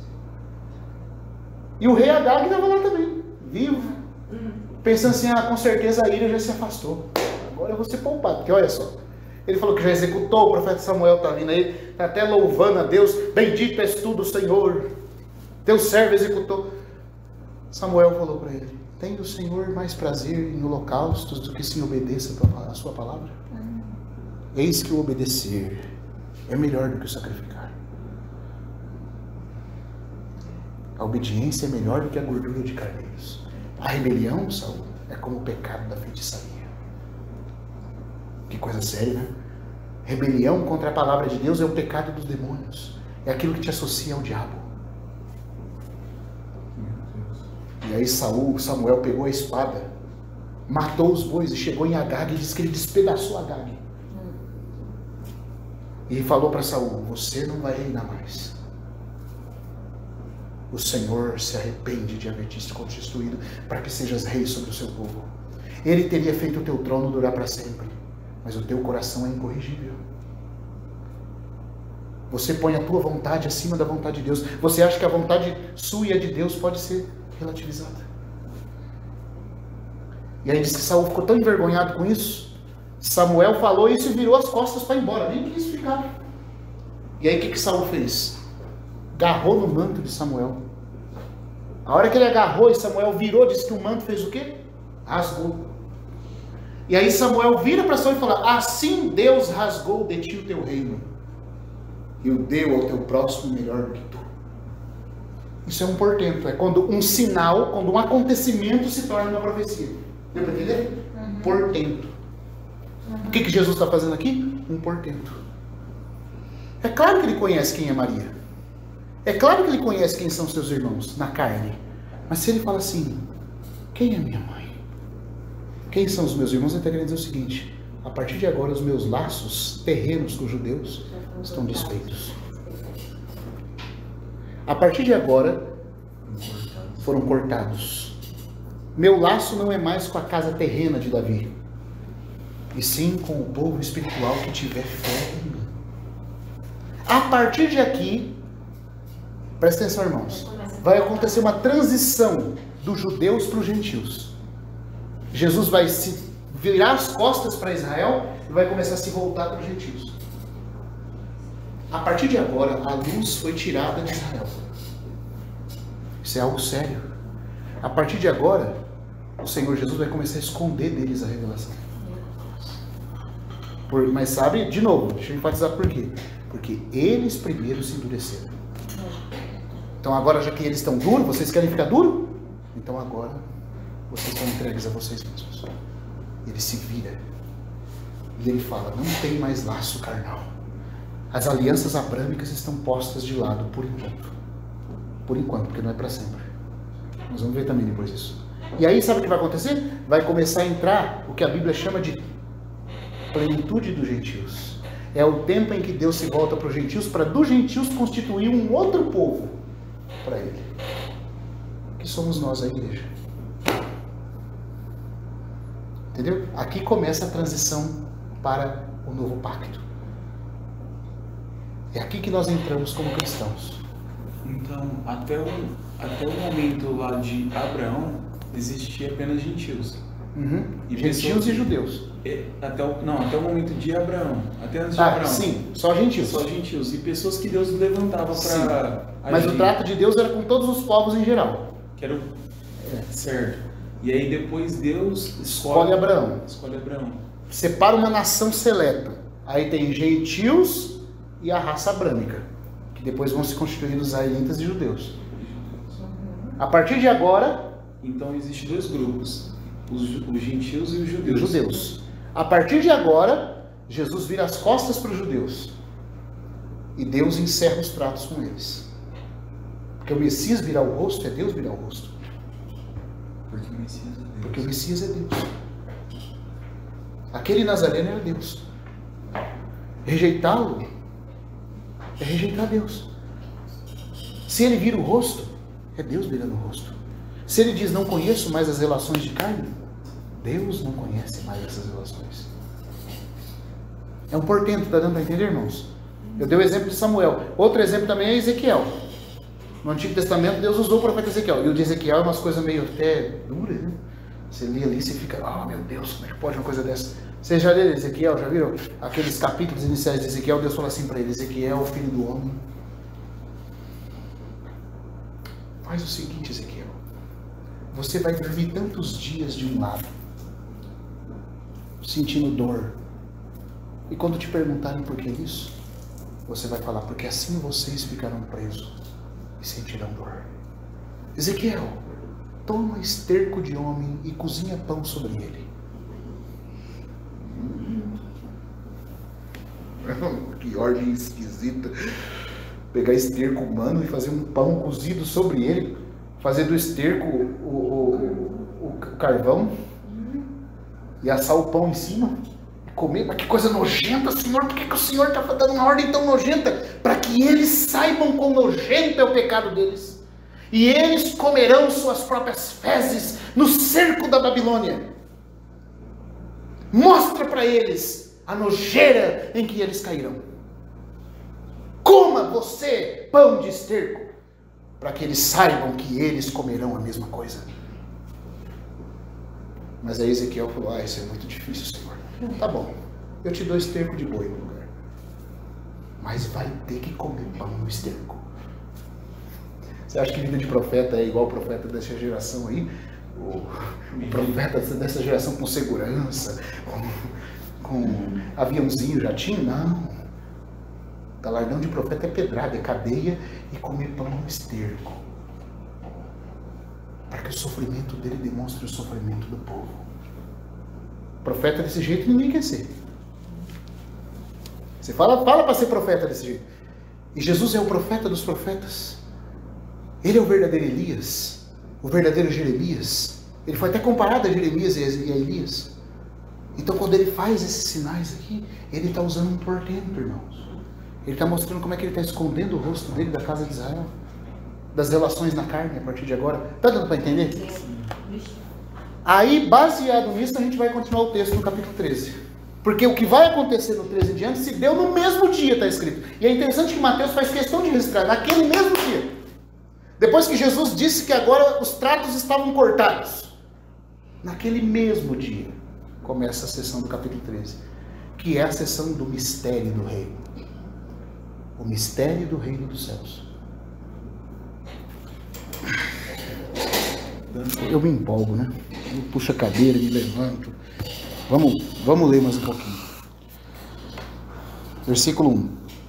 E o rei Agag estava lá também, vivo, pensando assim, ah, com certeza a ira já se afastou, agora eu vou ser poupado, porque olha só, ele falou que já executou, o profeta Samuel está vindo aí, está até louvando a Deus, bendito és tu do Senhor, teu servo executou. Samuel falou para ele, tem o Senhor mais prazer em holocaustos do que se obedeça a sua palavra? Eis que o obedecer é melhor do que o sacrificar. A obediência é melhor do que a gordura de carneiros. A rebelião, Saul, é como o pecado da feitiçaria. Que coisa séria, né? Rebelião contra a palavra de Deus é o pecado dos demônios. é aquilo que te associa ao diabo. E aí Saul, Samuel pegou a espada, matou os bois e chegou em Agag e disse que ele despedaçou Agag. E falou para Saul: você não vai reinar mais. O Senhor se arrepende de haver te constituído para que sejas rei sobre o seu povo. Ele teria feito o teu trono durar para sempre, mas o teu coração é incorrigível. Você põe a tua vontade acima da vontade de Deus. Você acha que a vontade sua e a de Deus pode ser relativizada. E aí diz que Saul ficou tão envergonhado com isso. Samuel falou isso e virou as costas para ir embora, nem quis ficar. E aí o que, que Saul fez? Agarrou no manto de Samuel. A hora que ele agarrou e Samuel virou, disse que o manto fez o quê? Rasgou. E aí Samuel vira para Saul e fala: assim Deus rasgou de ti o teu reino e o deu ao teu próximo melhor do que tu. Isso é um portento, é quando um sinal, quando um acontecimento se torna uma profecia. Deu para entender? Uhum. Portento. Uhum. O que, que Jesus está fazendo aqui? Um portento. É claro que ele conhece quem é Maria. É claro que ele conhece quem são seus irmãos na carne. Mas se ele fala assim: quem é minha mãe? Quem são os meus irmãos? Ele está querendo dizer o seguinte: a partir de agora os meus laços terrenos com os judeus estão desfeitos. A partir de agora foram cortados. Meu laço não é mais com a casa terrena de Davi, e sim com o povo espiritual que tiver fé em mim. A partir de aqui, presta atenção, irmãos, vai acontecer uma transição dos judeus para os gentios. Jesus vai se virar as costas para Israel e vai começar a se voltar para os gentios. A partir de agora, a luz foi tirada de Israel. Isso é algo sério. A partir de agora, o Senhor Jesus vai começar a esconder deles a revelação. Por, mas sabe, de novo, deixa eu enfatizar por quê. Porque eles primeiro se endureceram. Então agora, já que eles estão duros, vocês querem ficar duro? Então agora, vocês estão entregues a vocês mesmos. Ele se vira. E ele fala: não tem mais laço carnal. As alianças abrâmicas estão postas de lado por enquanto. Por enquanto, porque não é para sempre. Nós vamos ver também depois isso. E aí, sabe o que vai acontecer? Vai começar a entrar o que a Bíblia chama de plenitude dos gentios. É o tempo em que Deus se volta para os gentios, para dos gentios constituir um outro povo para Ele. Que somos nós, a igreja. Entendeu? Aqui começa a transição para o novo pacto. É aqui que nós entramos como cristãos. Então, até o, até o momento lá de Abraão, existia apenas gentios. Uhum. E Gentios pessoas, e judeus. E, até o, não, até o momento de Abraão. Até antes de Ah, Abraão. sim, só gentios. Só gentios. E pessoas que Deus levantava para. Mas o trato de Deus era com todos os povos em geral. Que era o... é, certo. E aí depois Deus escolhe, Escolhe Abraão. Escolhe Abraão. Separa uma nação seleta. Aí tem gentios e a raça abrâmica, que depois vão se constituir os israelitas e judeus. A partir de agora, então existem dois grupos, os, os gentios e os judeus. os judeus. A partir de agora, Jesus vira as costas para os judeus e Deus encerra os tratos com eles. Porque o Messias virar o rosto é Deus virar o rosto. Porque o Messias é Deus. Porque o Messias é Deus. Aquele Nazareno era Deus. Rejeitá-lo é rejeitar Deus. Se ele vira o rosto, é Deus virando o rosto. Se ele diz: não conheço mais as relações de carne, Deus não conhece mais essas relações. É um portento, está dando para entender, irmãos? Eu dei o exemplo de Samuel. Outro exemplo também é Ezequiel. No Antigo Testamento, Deus usou o profeta Ezequiel. E o de Ezequiel é umas coisas meio até duras, né? Você lê ali e você fica: oh meu Deus, como é que pode uma coisa dessa? Vocês já leram Ezequiel? Já viram aqueles capítulos iniciais de Ezequiel? Deus fala assim para ele: Ezequiel, filho do homem, faz o seguinte, Ezequiel. Você vai dormir tantos dias de um lado, sentindo dor. E quando te perguntarem por que isso, você vai falar: porque assim vocês ficarão presos e sentirão dor. Ezequiel, toma esterco de homem e cozinha pão sobre ele. Que ordem esquisita. pegar esterco humano e fazer um pão cozido sobre ele, fazer do esterco o, o, o, o carvão e assar o pão em cima e comer. Mas que coisa nojenta, Senhor! Por que, que o Senhor está dando uma ordem tão nojenta? Para que eles saibam quão nojento é o pecado deles. E eles comerão suas próprias fezes no cerco da Babilônia. Mostra para eles a nojeira em que eles cairão. Coma você pão de esterco, para que eles saibam que eles comerão a mesma coisa. Mas aí Ezequiel falou: ah, isso é muito difícil, Senhor. Tá bom, eu te dou esterco de boi no lugar, mas vai ter que comer pão no esterco. Você acha que vida de profeta é igual o profeta dessa geração aí? O, o profeta dessa geração com segurança, com, com aviãozinho, jatinho? Não. Galardão de profeta é pedrada, é cadeia e comer pão no esterco. Para que o sofrimento dele demonstre o sofrimento do povo. Profeta desse jeito ninguém quer ser. Você fala, fala para ser profeta desse jeito. E Jesus é o profeta dos profetas. Ele é o verdadeiro Elias, o verdadeiro Jeremias. Ele foi até comparado a Jeremias e a Elias. Então quando ele faz esses sinais aqui, ele está usando um portento, irmãos. Ele está mostrando como é que ele está escondendo o rosto dele da casa de Israel, das relações na carne a partir de agora. Está dando para entender? Aí, baseado nisso, a gente vai continuar o texto no capítulo treze. Porque o que vai acontecer no treze em diante se deu no mesmo dia, está escrito. E é interessante que Mateus faz questão de registrar, naquele mesmo dia. Depois que Jesus disse que agora os tratos estavam cortados. Naquele mesmo dia, começa a sessão do capítulo treze. Que é a sessão do mistério do reino. O mistério do reino dos céus. Eu me empolgo, né? Eu puxo a cadeira, me levanto. Vamos, vamos ler mais um pouquinho. Versículo um.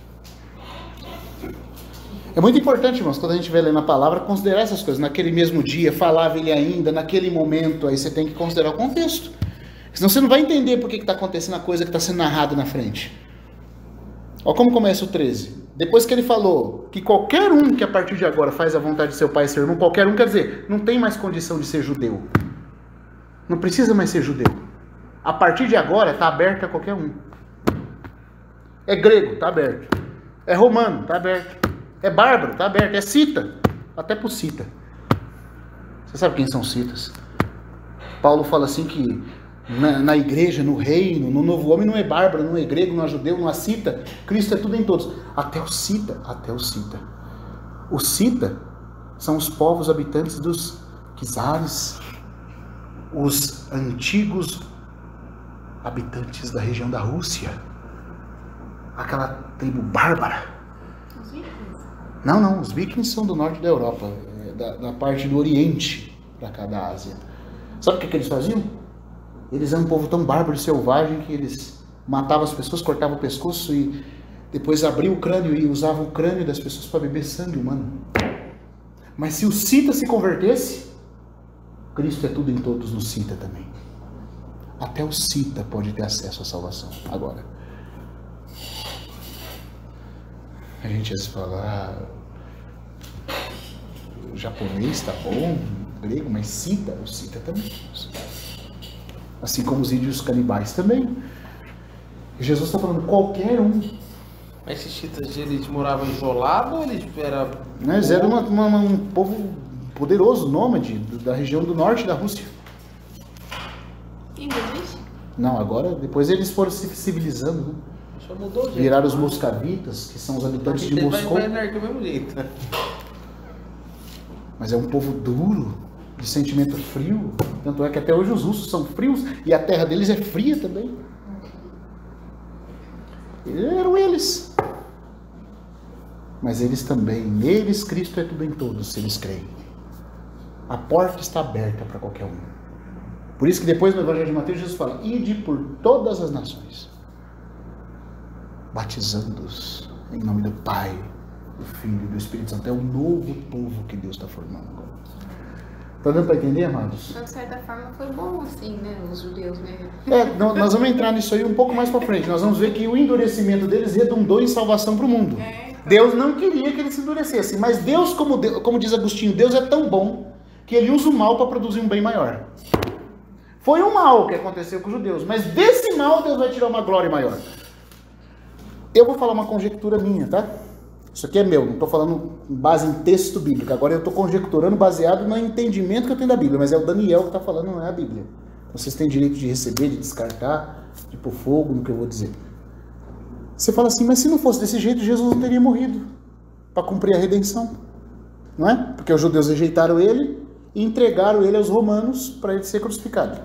É muito importante, irmãos, quando a gente vai ler na palavra, considerar essas coisas. Naquele mesmo dia, falava ele ainda, naquele momento, aí você tem que considerar o contexto. Senão você não vai entender por que está acontecendo a coisa que está sendo narrada na frente. Olha como começa o treze. Depois que ele falou que qualquer um que a partir de agora faz a vontade de seu pai e seu irmão, qualquer um quer dizer, não tem mais condição de ser judeu. Não precisa mais ser judeu. A partir de agora está aberto a qualquer um. É grego, está aberto. É romano, está aberto. É bárbaro, está aberto. É cita, até por cita. Você sabe quem são os citas? Paulo fala assim que Na, na igreja, no reino, no novo homem não é bárbaro, não é grego, não é judeu, não é cita. Cristo é tudo em todos. Até o cita, até o cita. O cita são os povos habitantes dos Quizares, os antigos habitantes da região da Rússia, aquela tribo bárbara. Os vikings? Não, não, os vikings são do norte da Europa, da, da parte do Oriente para cá da Ásia. Sabe o que, que eles faziam? Eles eram um povo tão bárbaro e selvagem que eles matavam as pessoas, cortavam o pescoço e depois abriam o crânio e usavam o crânio das pessoas para beber sangue humano. Mas se o cita se convertesse, Cristo é tudo em todos no cita também. Até o cita pode ter acesso à salvação. Agora, a gente ia se falar, o japonês tá bom, o grego, mas cita, o cita também. Assim como os índios canibais também. E Jesus está falando qualquer um. Mas esses citas, eles moravam isolados ou eles eram... Né? Eles eram uma, uma, um povo poderoso, nômade, da região do norte da Rússia. Ainda existe? Não, agora, depois eles foram se civilizando. Né? Só mudou, gente. Viraram os moscavitas, que são os habitantes de Moscou. Vai vai do mesmo jeito. Mas é um povo duro, de sentimento frio. Tanto é que até hoje os russos são frios e a terra deles é fria também. Eram eles. Mas eles também, neles Cristo é tudo em todos, se eles creem. A porta está aberta para qualquer um. Por isso que depois no Evangelho de Mateus Jesus fala: ide por todas as nações, batizando-os em nome do Pai, do Filho e do Espírito Santo. É um novo povo que Deus está formando agora. Está dando para entender, amados? De certa forma foi bom assim, né? Os judeus, né? É, nós vamos entrar nisso aí um pouco mais para frente. Nós vamos ver que o endurecimento deles redundou em salvação para o mundo. É. Deus não queria que ele se endurecesse, mas Deus, como, Deus, como diz Agostinho, Deus é tão bom que ele usa o mal para produzir um bem maior. Foi um mal que aconteceu com os judeus, mas desse mal Deus vai tirar uma glória maior. Eu vou falar uma conjectura minha, tá? Isso aqui é meu, não estou falando com base em texto bíblico. Agora eu estou conjecturando baseado no entendimento que eu tenho da Bíblia, mas é o Daniel que está falando, não é a Bíblia. Vocês têm direito de receber, de descartar, de pôr fogo no que eu vou dizer. Você fala assim, mas se não fosse desse jeito, Jesus não teria morrido para cumprir a redenção. Não é? Porque os judeus rejeitaram ele e entregaram ele aos romanos para ele ser crucificado.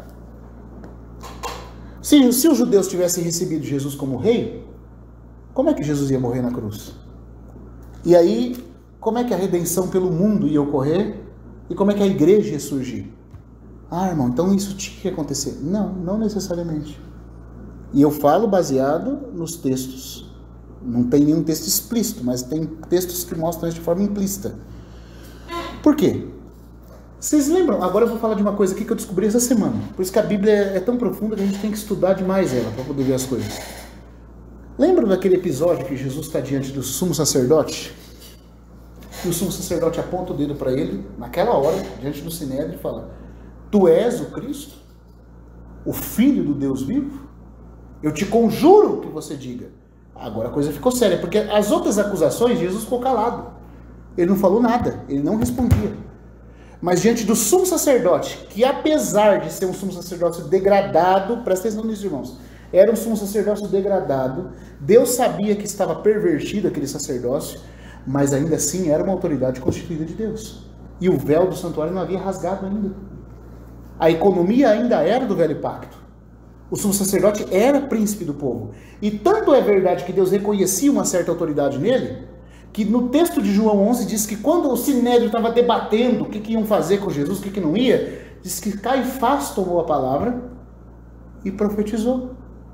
Se, se os judeus tivessem recebido Jesus como rei, como é que Jesus ia morrer na cruz? E aí, como é que a redenção pelo mundo ia ocorrer? E como é que a igreja ia surgir? Ah, irmão, então isso tinha que acontecer. Não, não necessariamente. E eu falo baseado nos textos. Não tem nenhum texto explícito, mas tem textos que mostram isso de forma implícita. Por quê? Vocês lembram? Agora eu vou falar de uma coisa aqui que eu descobri essa semana. Por isso que a Bíblia é tão profunda que a gente tem que estudar demais ela para poder ver as coisas. Lembram daquele episódio que Jesus está diante do sumo sacerdote? E o sumo sacerdote aponta o dedo para ele, naquela hora, diante do Sinédrio, e fala: Tu és o Cristo? O Filho do Deus vivo? Eu te conjuro que você diga. Agora a coisa ficou séria, porque as outras acusações, Jesus ficou calado. Ele não falou nada, ele não respondia. Mas diante do sumo sacerdote, que apesar de ser um sumo sacerdócio degradado, presta atenção nisso, irmãos, era um sumo sacerdócio degradado, Deus sabia que estava pervertido aquele sacerdócio, mas ainda assim era uma autoridade constituída de Deus. E o véu do santuário não havia rasgado ainda. A economia ainda era do velho pacto. O sumo sacerdote era príncipe do povo. E tanto é verdade que Deus reconhecia uma certa autoridade nele, que no texto de João onze diz que quando o Sinédrio estava debatendo o que, que iam fazer com Jesus, o que, que não ia, diz que Caifás tomou a palavra e profetizou.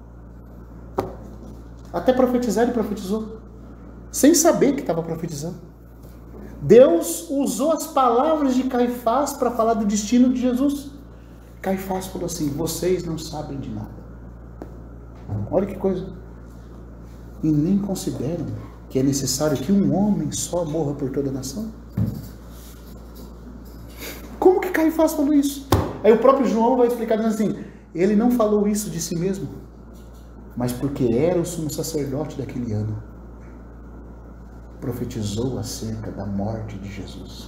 Até profetizar ele profetizou, sem saber que estava profetizando. Deus usou as palavras de Caifás para falar do destino de Jesus. Caifás falou assim: vocês não sabem de nada. Olha que coisa. E nem consideram que é necessário que um homem só morra por toda a nação? Como que Caifás falou isso? Aí o próprio João vai explicar dizendo assim: ele não falou isso de si mesmo, mas porque era o sumo sacerdote daquele ano, profetizou acerca da morte de Jesus.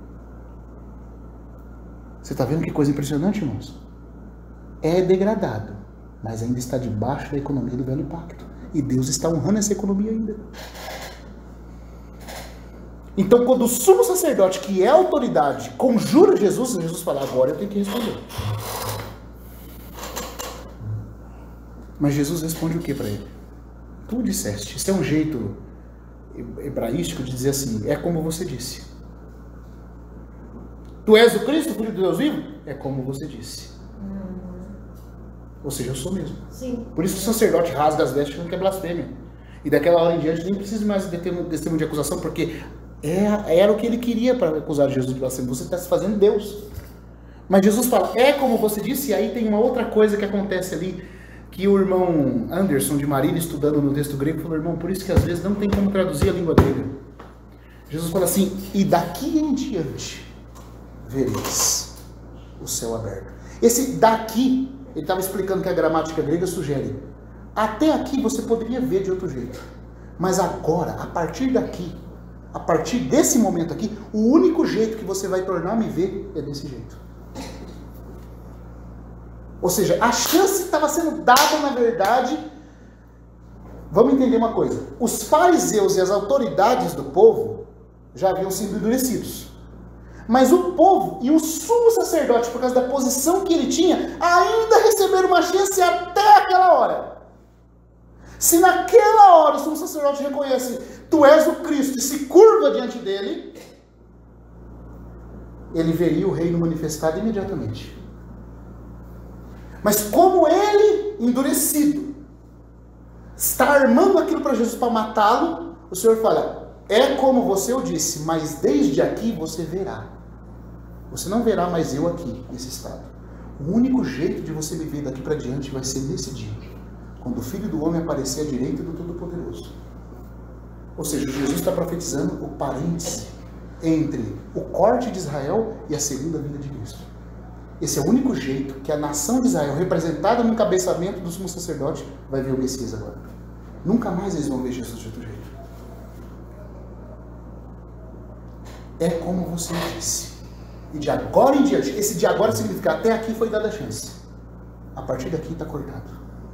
Você está vendo que coisa impressionante, irmãos? É degradado, mas ainda está debaixo da economia do velho pacto. E Deus está honrando essa economia ainda. Então, quando o sumo sacerdote, que é autoridade, conjura Jesus, Jesus fala: agora eu tenho que responder. Mas Jesus responde o que para ele? Tu disseste. Isso é um jeito hebraístico de dizer assim: é como você disse. Tu és o Cristo, o Filho de Deus vivo? É como você disse. Uhum. Ou seja, eu sou mesmo. Sim. Por isso o sacerdote rasga as vestes falando que é blasfêmia. E daquela hora em diante nem precisa mais de testemunho de acusação, porque é, era o que ele queria para acusar Jesus de blasfêmia. Você está se fazendo Deus. Mas Jesus fala: é como você disse. E aí tem uma outra coisa que acontece ali, que o irmão Anderson de Marília, estudando no texto grego, falou: irmão, por isso que às vezes não tem como traduzir a língua grega. Jesus fala assim: e daqui em diante vereis o céu aberto. Esse daqui, ele estava explicando que a gramática grega sugere: até aqui você poderia ver de outro jeito, mas agora, a partir daqui, a partir desse momento aqui, o único jeito que você vai tornar-me ver é desse jeito. Ou seja, a chance estava sendo dada, na verdade. Vamos entender uma coisa: os fariseus e as autoridades do povo já haviam sido endurecidos, mas o povo e o sumo sacerdote, por causa da posição que ele tinha, ainda receberam uma chance até aquela hora. Se naquela hora o sumo sacerdote reconhece: tu és o Cristo, e se curva diante dele, ele veria o reino manifestado imediatamente. Mas como ele, endurecido, está armando aquilo para Jesus para matá-lo, o Senhor fala: é como você o disse, mas desde aqui você verá. Você não verá mais eu aqui, nesse estado. O único jeito de você me ver daqui para diante vai ser nesse dia, quando o Filho do Homem aparecer à direita do Todo-Poderoso. Ou seja, Jesus está profetizando o parêntese entre o corte de Israel e a segunda vinda de Cristo. Esse é o único jeito que a nação de Israel, representada no encabeçamento do sumo sacerdote, vai ver o Messias agora. Nunca mais eles vão ver Jesus de outro jeito. É como você disse. E de agora em diante, esse de agora significa até aqui foi dada a chance. A partir daqui está cortado.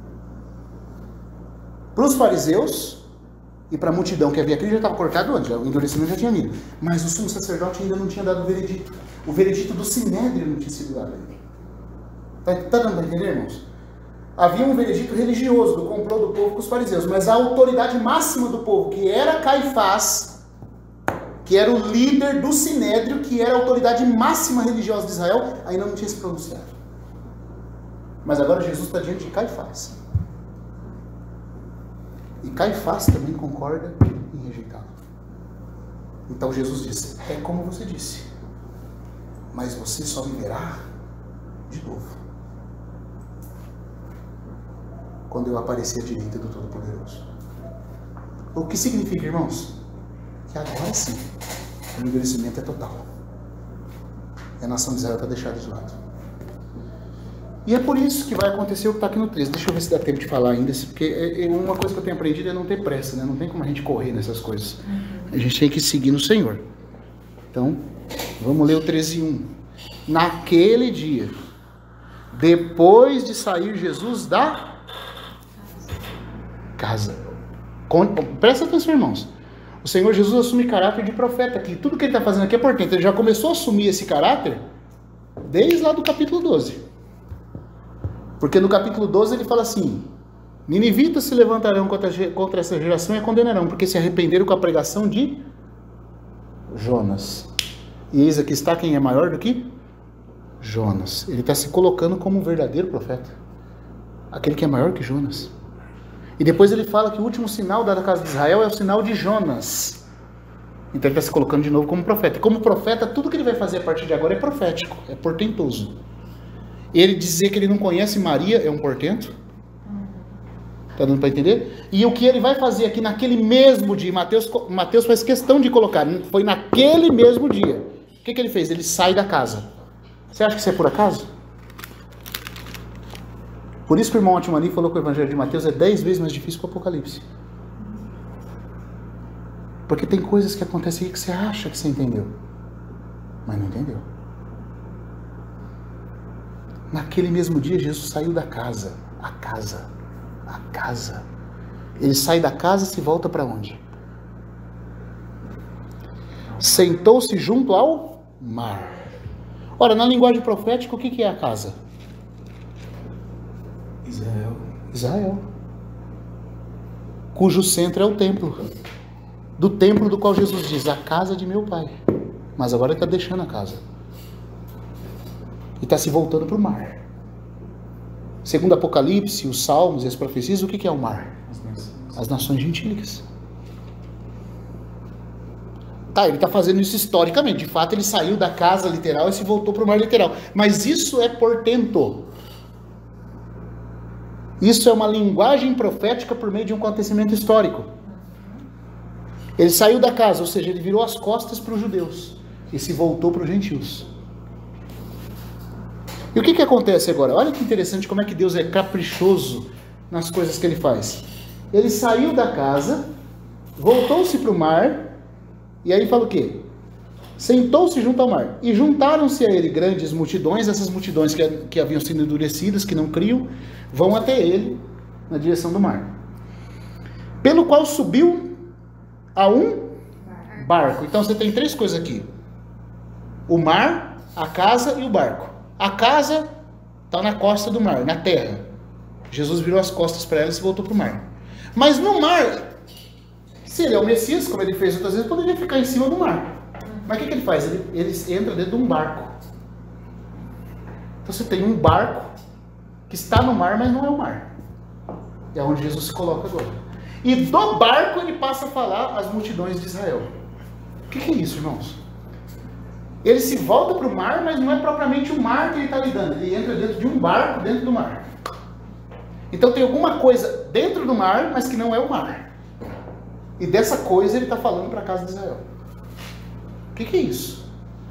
Para os fariseus e para a multidão que havia aqui já estava cortado antes, o endurecimento já tinha vindo. Mas o sumo sacerdote ainda não tinha dado o veredito. O veredito do sinédrio não tinha sido dado ainda. Está dando para entender, irmãos? Havia um veredito religioso do complô do povo com os fariseus, mas a autoridade máxima do povo, que era Caifás, que era o líder do sinédrio, que era a autoridade máxima religiosa de Israel, ainda não tinha se pronunciado. Mas agora Jesus está diante de Caifás. E Caifás também concorda em rejeitá-lo. Então Jesus disse, é como você disse, mas você só me verá de novo quando eu aparecer à direita do Todo-Poderoso. O que significa, irmãos? Que agora sim, o endurecimento é total. E a nação de Israel está deixada de lado. E é por isso que vai acontecer o que está aqui no treze. Deixa eu ver se dá tempo de falar ainda, porque é uma coisa que eu tenho aprendido é não ter pressa, né? Não tem como a gente correr nessas coisas. A gente tem que seguir no Senhor. Então, vamos ler o treze, um. Naquele dia, depois de sair Jesus da casa. Presta atenção, irmãos. O Senhor Jesus assume caráter de profeta aqui. Tudo que ele está fazendo aqui é portento. Ele já começou a assumir esse caráter desde lá do capítulo doze. Porque no capítulo doze ele fala assim, ninivitas se levantarão contra, contra essa geração e a condenarão, porque se arrependeram com a pregação de Jonas. E eis aqui está quem é maior do que Jonas. Ele está se colocando como um verdadeiro profeta. Aquele que é maior que Jonas. E depois ele fala que o último sinal da casa de Israel é o sinal de Jonas. Então ele está se colocando de novo como profeta. E como profeta, tudo que ele vai fazer a partir de agora é profético, é portentoso. Ele dizer que ele não conhece Maria é um portento. Está dando para entender? E o que ele vai fazer aqui naquele mesmo dia, Mateus, Mateus faz questão de colocar, foi naquele mesmo dia. O que, que ele fez? Ele sai da casa. Você acha que isso é por acaso? Por isso que o irmão Otimani falou que o evangelho de Mateus é dez vezes mais difícil que o Apocalipse. Porque tem coisas que acontecem aí que você acha que você entendeu, mas não entendeu. Naquele mesmo dia, Jesus saiu da casa. A casa. A casa. Ele sai da casa e se volta para onde? Sentou-se junto ao mar. Ora, na linguagem profética, o que é a casa? Israel. Israel. Cujo centro é o templo. Do templo do qual Jesus diz, a casa de meu pai. Mas agora ele está deixando a casa. E está se voltando para o mar. Segundo Apocalipse, os Salmos e as profecias, o que é o mar? As nações, as nações gentílicas. Tá, ele está fazendo isso historicamente. De fato, ele saiu da casa literal e se voltou para o mar literal. Mas isso é portento. Isso é uma linguagem profética por meio de um acontecimento histórico. Ele saiu da casa, ou seja, ele virou as costas para os judeus e se voltou para os gentios. E o que, que acontece agora? Olha que interessante como é que Deus é caprichoso nas coisas que ele faz. Ele saiu da casa, voltou-se para o mar, e aí fala o quê? Sentou-se junto ao mar. E juntaram-se a ele grandes multidões, essas multidões que, que haviam sido endurecidas, que não criam, vão até ele na direção do mar. Pelo qual subiu a um barco. Então você tem três coisas aqui. O mar, a casa e o barco. A casa está na costa do mar, na terra. Jesus virou as costas para ela e se voltou para o mar. Mas no mar, se ele é o Messias, como ele fez outras vezes, poderia ficar em cima do mar. Mas o que, que ele faz? Ele, ele entra dentro de um barco. Então você tem um barco que está no mar, mas não é o mar. É onde Jesus se coloca agora. E do barco ele passa a falar às multidões de Israel. O que, que é isso, irmãos? Ele se volta para o mar, mas não é propriamente o mar que ele está lidando. Ele entra dentro de um barco dentro do mar. Então tem alguma coisa dentro do mar, mas que não é o mar. E dessa coisa ele está falando para a casa de Israel. O que, que é isso?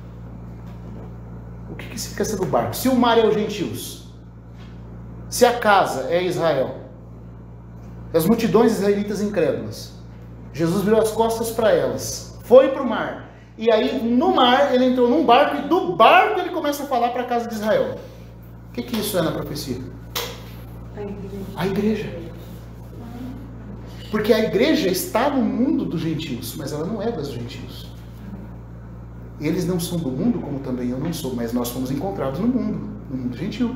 O que, que significa do barco? Se o mar é os gentios, se a casa é Israel, as multidões israelitas incrédulas, Jesus virou as costas para elas, foi para o mar, e aí no mar ele entrou num barco, e do barco ele começa a falar para a casa de Israel. O que, que isso é na profecia? A igreja. A igreja. Porque a igreja está no mundo dos gentios, mas ela não é dos gentios. Eles não são do mundo, como também eu não sou, mas nós fomos encontrados no mundo, no mundo gentil.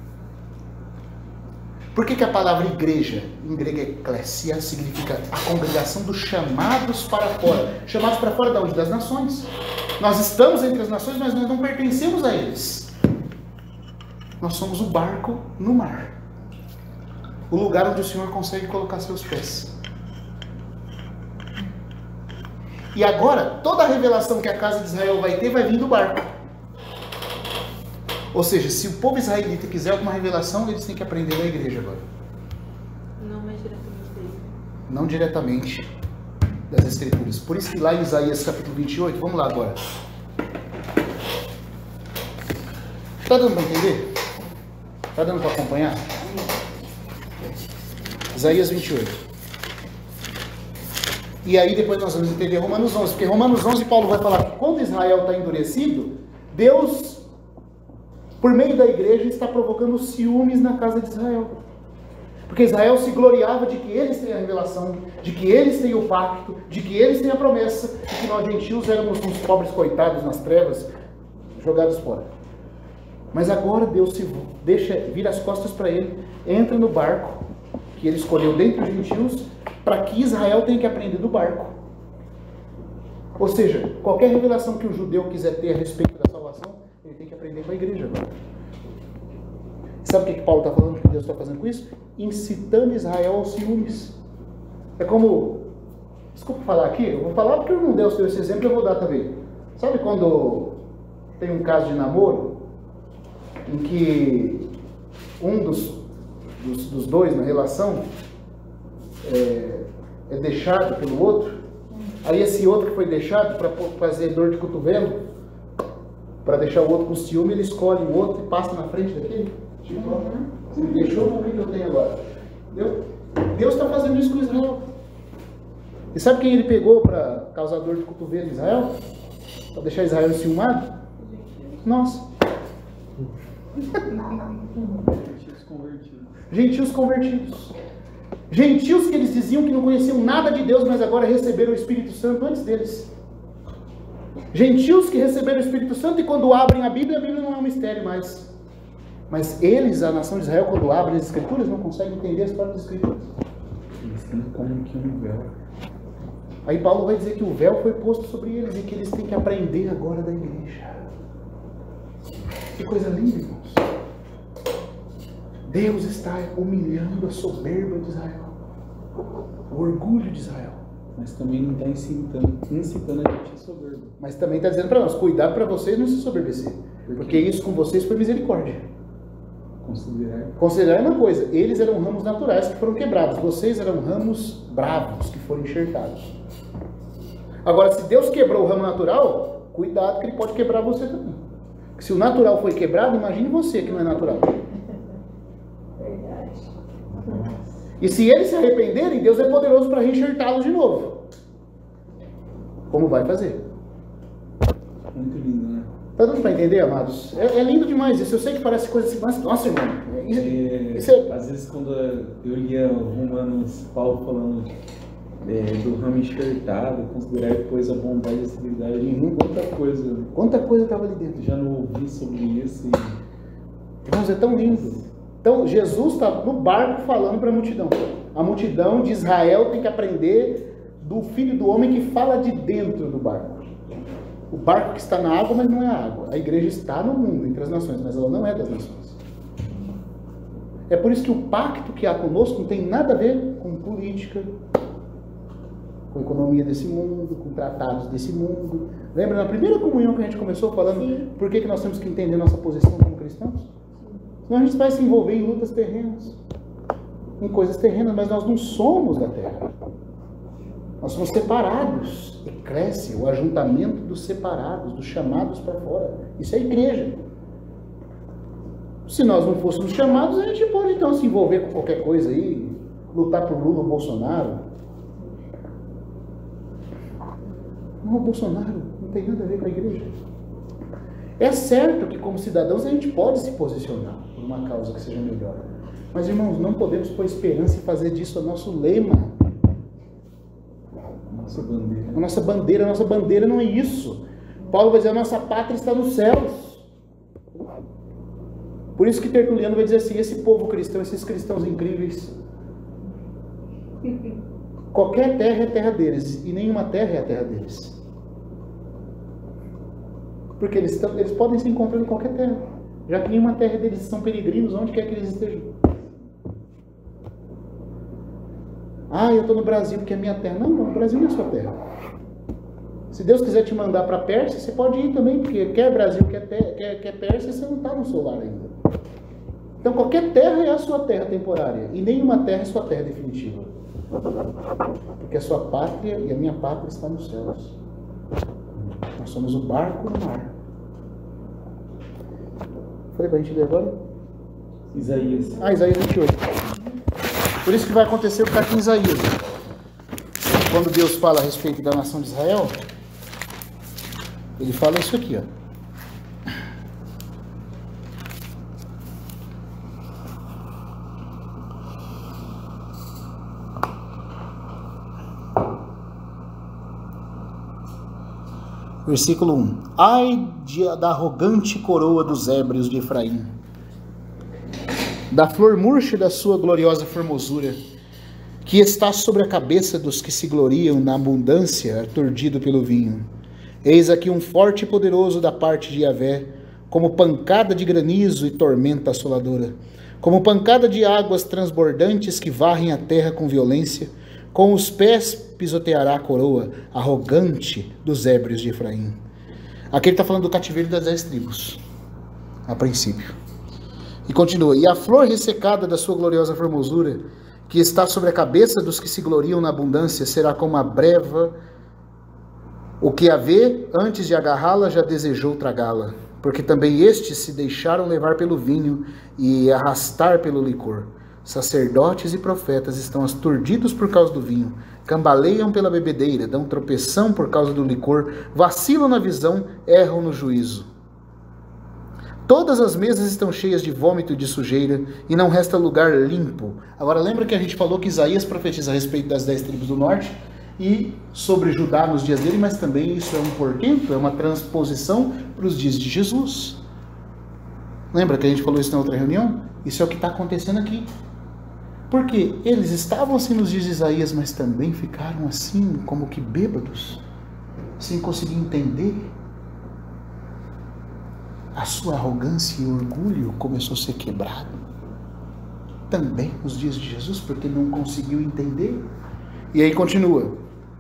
Por que que a palavra igreja, em grego é eklesia, significa a congregação dos chamados para fora? Chamados para fora de onde? Das nações. Nós estamos entre as nações, mas nós não pertencemos a eles. Nós somos o barco no mar. O lugar onde o Senhor consegue colocar seus pés. E agora, toda a revelação que a casa de Israel vai ter, vai vir do barco. Ou seja, se o povo israelita quiser alguma revelação, eles têm que aprender da igreja agora. Não mais diretamente dele. Não diretamente das Escrituras. Por isso que lá em Isaías capítulo vinte e oito, vamos lá agora. Está dando para entender? Está dando para acompanhar? Isaías vinte e oito. E aí depois nós vamos entender Romanos onze, porque Romanos onze Paulo vai falar que quando Israel está endurecido, Deus, por meio da igreja, está provocando ciúmes na casa de Israel. Porque Israel se gloriava de que eles têm a revelação, de que eles têm o pacto, de que eles têm a promessa, de que nós gentios éramos uns pobres coitados nas trevas, jogados fora. Mas agora Deus se deixa vir as costas para ele, entra no barco que ele escolheu dentre os gentios, para que Israel tenha que aprender do barco. Ou seja, qualquer revelação que o judeu quiser ter a respeito da salvação, ele tem que aprender com a igreja agora. Sabe o que, que Paulo está falando, que Deus está fazendo com isso? Incitando Israel aos ciúmes. É como, desculpa falar aqui, eu vou falar porque o irmão Deus deu esse exemplo, eu vou dar também. Sabe quando tem um caso de namoro, em que um dos, dos, dos dois na relação é, é deixado pelo outro, aí esse outro que foi deixado para fazer dor de cotovelo, para deixar o outro com ciúme, ele escolhe o outro e passa na frente daquele. Tipo, uhum. Você me deixou no que eu tenho agora. Entendeu? Deus está fazendo isso com Israel. E sabe quem ele pegou para causar dor de cotovelo em Israel? Para deixar Israel enciumado? Nós. Gentios convertidos. Gentios convertidos. Gentios que eles diziam que não conheciam nada de Deus, mas agora receberam o Espírito Santo antes deles. Gentios que receberam o Espírito Santo e quando abrem a Bíblia, a Bíblia não é um mistério mais. Mas eles, a nação de Israel, quando abrem as Escrituras, não conseguem entender as próprias Escrituras. Eles têm como que um véu. Aí Paulo vai dizer que o véu foi posto sobre eles e que eles têm que aprender agora da igreja. Que coisa linda, irmãos. Deus está humilhando a soberba de Israel, o orgulho de Israel. Mas também não está incitando, incitando a gente a soberba. Mas também está dizendo para nós, cuidado para vocês não se soberbecer. Porque isso com vocês foi misericórdia. Considerar. Considerar uma coisa, eles eram ramos naturais que foram quebrados, vocês eram ramos bravos que foram enxertados. Agora, se Deus quebrou o ramo natural, cuidado que ele pode quebrar você também. Se o natural foi quebrado, imagine você que não é natural. Verdade. E se eles se arrependerem, Deus é poderoso para reenxertá-los de novo. Como vai fazer? Muito lindo, né? Tá dando para entender, amados? É, é lindo demais isso. Eu sei que parece coisa assim, mas nossa, irmão. Isso, É, isso é... Às vezes quando eu lia Romanos, Paulo falando é, do ramo enxertado, considerar depois a bondade e a severidade, Uhum. quanta coisa Quanta coisa estava ali dentro. eu já não ouvi sobre isso. E... Irmãos, é tão lindo. Então, Jesus está no barco falando para a multidão. A multidão de Israel tem que aprender do Filho do Homem que fala de dentro do barco. O barco que está na água, mas não é a água. A igreja está no mundo, entre as nações, mas ela não é das nações. É por isso que o pacto que há conosco não tem nada a ver com política, com a economia desse mundo, com tratados desse mundo. Lembra na primeira comunhão que a gente começou falando Sim. por que, que nós temos que entender nossa posição como cristãos? Senão a gente vai se envolver em lutas terrenas, em coisas terrenas, mas nós não somos da terra. Nós somos separados. E cresce o ajuntamento dos separados, dos chamados para fora. Isso é igreja. Se nós não fôssemos chamados, a gente pode então se envolver com qualquer coisa aí, lutar por Lula ou Bolsonaro. Não, o Bolsonaro não tem nada a ver com a igreja. É certo que como cidadãos a gente pode se posicionar por uma causa que seja melhor. Mas, irmãos, não podemos pôr esperança e fazer disso o nosso lema. Nossa bandeira. A nossa bandeira, a nossa bandeira não é isso. Paulo vai dizer, a nossa pátria está nos céus. Por isso que Tertuliano vai dizer assim, esse povo cristão, esses cristãos incríveis, qualquer terra é terra deles, e nenhuma terra é a terra deles. Porque eles, estão, eles podem se encontrar em qualquer terra, já que nenhuma terra deles são peregrinos, onde quer que eles estejam. Ah, eu estou no Brasil porque é minha terra. Não, não, o Brasil não é sua terra. Se Deus quiser te mandar para a Pérsia, você pode ir também, porque quer Brasil, quer, quer, quer Pérsia, você não está no solar ainda. Então qualquer terra é a sua terra temporária, e nenhuma terra é sua terra definitiva. Porque a sua pátria e a minha pátria está nos céus. Nós somos o barco no mar. Falei para a gente ler agora? Isaías. Ah, Isaías vinte e oito. Por isso que vai acontecer o que está aqui em Isaías. Quando Deus fala a respeito da nação de Israel, ele fala isso aqui, ó. Versículo um. Ai de, da arrogante coroa dos ébrios de Efraim, da flor murcha da sua gloriosa formosura, que está sobre a cabeça dos que se gloriam na abundância, aturdido pelo vinho. Eis aqui um forte e poderoso da parte de Yahvé, como pancada de granizo e tormenta assoladora, como pancada de águas transbordantes que varrem a terra com violência. Com os pés pisoteará a coroa arrogante dos ébrios de Efraim. Aqui ele está falando do cativeiro das dez tribos, a princípio. E continua, e a flor ressecada da sua gloriosa formosura, que está sobre a cabeça dos que se gloriam na abundância, será como a breva, o que a vê, antes de agarrá-la, já desejou tragá-la, porque também estes se deixaram levar pelo vinho e arrastar pelo licor. Sacerdotes e profetas estão asturdidos por causa do vinho, cambaleiam pela bebedeira, dão tropeção por causa do licor, vacilam na visão, erram no juízo. Todas as mesas estão cheias de vômito e de sujeira, e não resta lugar limpo. Agora lembra que a gente falou que Isaías profetiza a respeito das dez tribos do norte, e sobre Judá nos dias dele, mas também isso é um portento, é uma transposição para os dias de Jesus. Lembra que a gente falou isso na outra reunião? Isso é o que está acontecendo aqui. Porque eles estavam assim nos dias de Isaías, mas também ficaram assim, como que bêbados, sem conseguir entender. A sua arrogância e orgulho começou a ser quebrado. Também nos dias de Jesus, porque não conseguiu entender. E aí continua.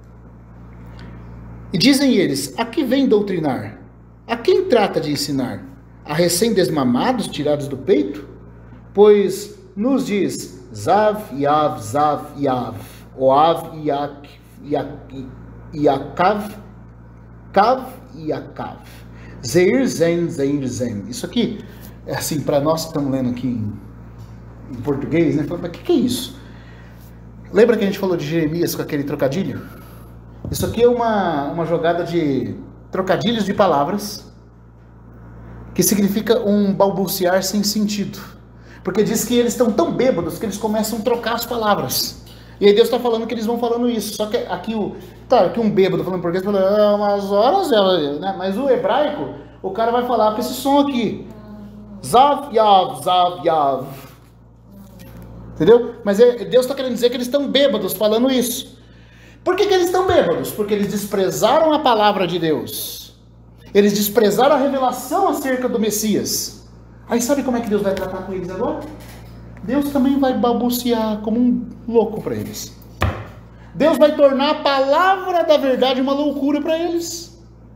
E dizem eles, a que vem doutrinar? A quem trata de ensinar? A recém-desmamados, tirados do peito? Pois nos diz, Zav, Yav, Zav, Yav, Oav, Iak, Iak, Iakav, Kav, Iakav, Zeir, Zen, Zeir, Zen. Isso aqui, é assim, para nós que estamos lendo aqui em, em português, né? Falando, mas o que, que é isso? Lembra que a gente falou de Jeremias com aquele trocadilho? Isso aqui é uma, uma jogada de trocadilhos de palavras, que significa um balbuciar sem sentido. Porque diz que eles estão tão bêbados que eles começam a trocar as palavras. E aí Deus está falando que eles vão falando isso. Só que aqui, o, tá, aqui um bêbado falando português, falando, ah, umas horas, né? Mas o hebraico, o cara vai falar com esse som aqui. Zav, Yav, Zav, Yav. Entendeu? Mas é, Deus está querendo dizer que eles estão bêbados falando isso. Por que, que eles estão bêbados? Porque eles desprezaram a palavra de Deus. Eles desprezaram a revelação acerca do Messias. Aí sabe como é que Deus vai tratar com eles agora? Deus também vai balbuciar como um louco para eles. Deus vai tornar a palavra da verdade uma loucura para eles.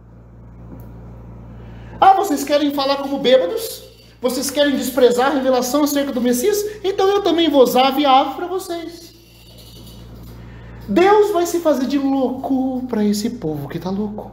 Ah, vocês querem falar como bêbados? Vocês querem desprezar a revelação acerca do Messias? Então eu também vou zaviar para vocês. Deus vai se fazer de louco para esse povo que está louco.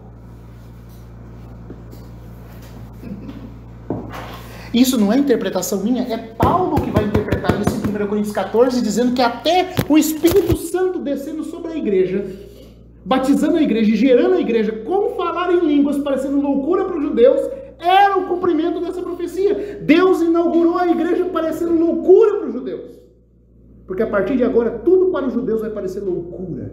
Isso não é interpretação minha, é Paulo que vai interpretar isso em primeira Coríntios quatorze, dizendo que até o Espírito Santo descendo sobre a igreja, batizando a igreja e gerando a igreja com falar em línguas, parecendo loucura para os judeus, era o cumprimento dessa profecia. Deus inaugurou a igreja parecendo loucura para os judeus. Porque a partir de agora, tudo para os judeus vai parecer loucura.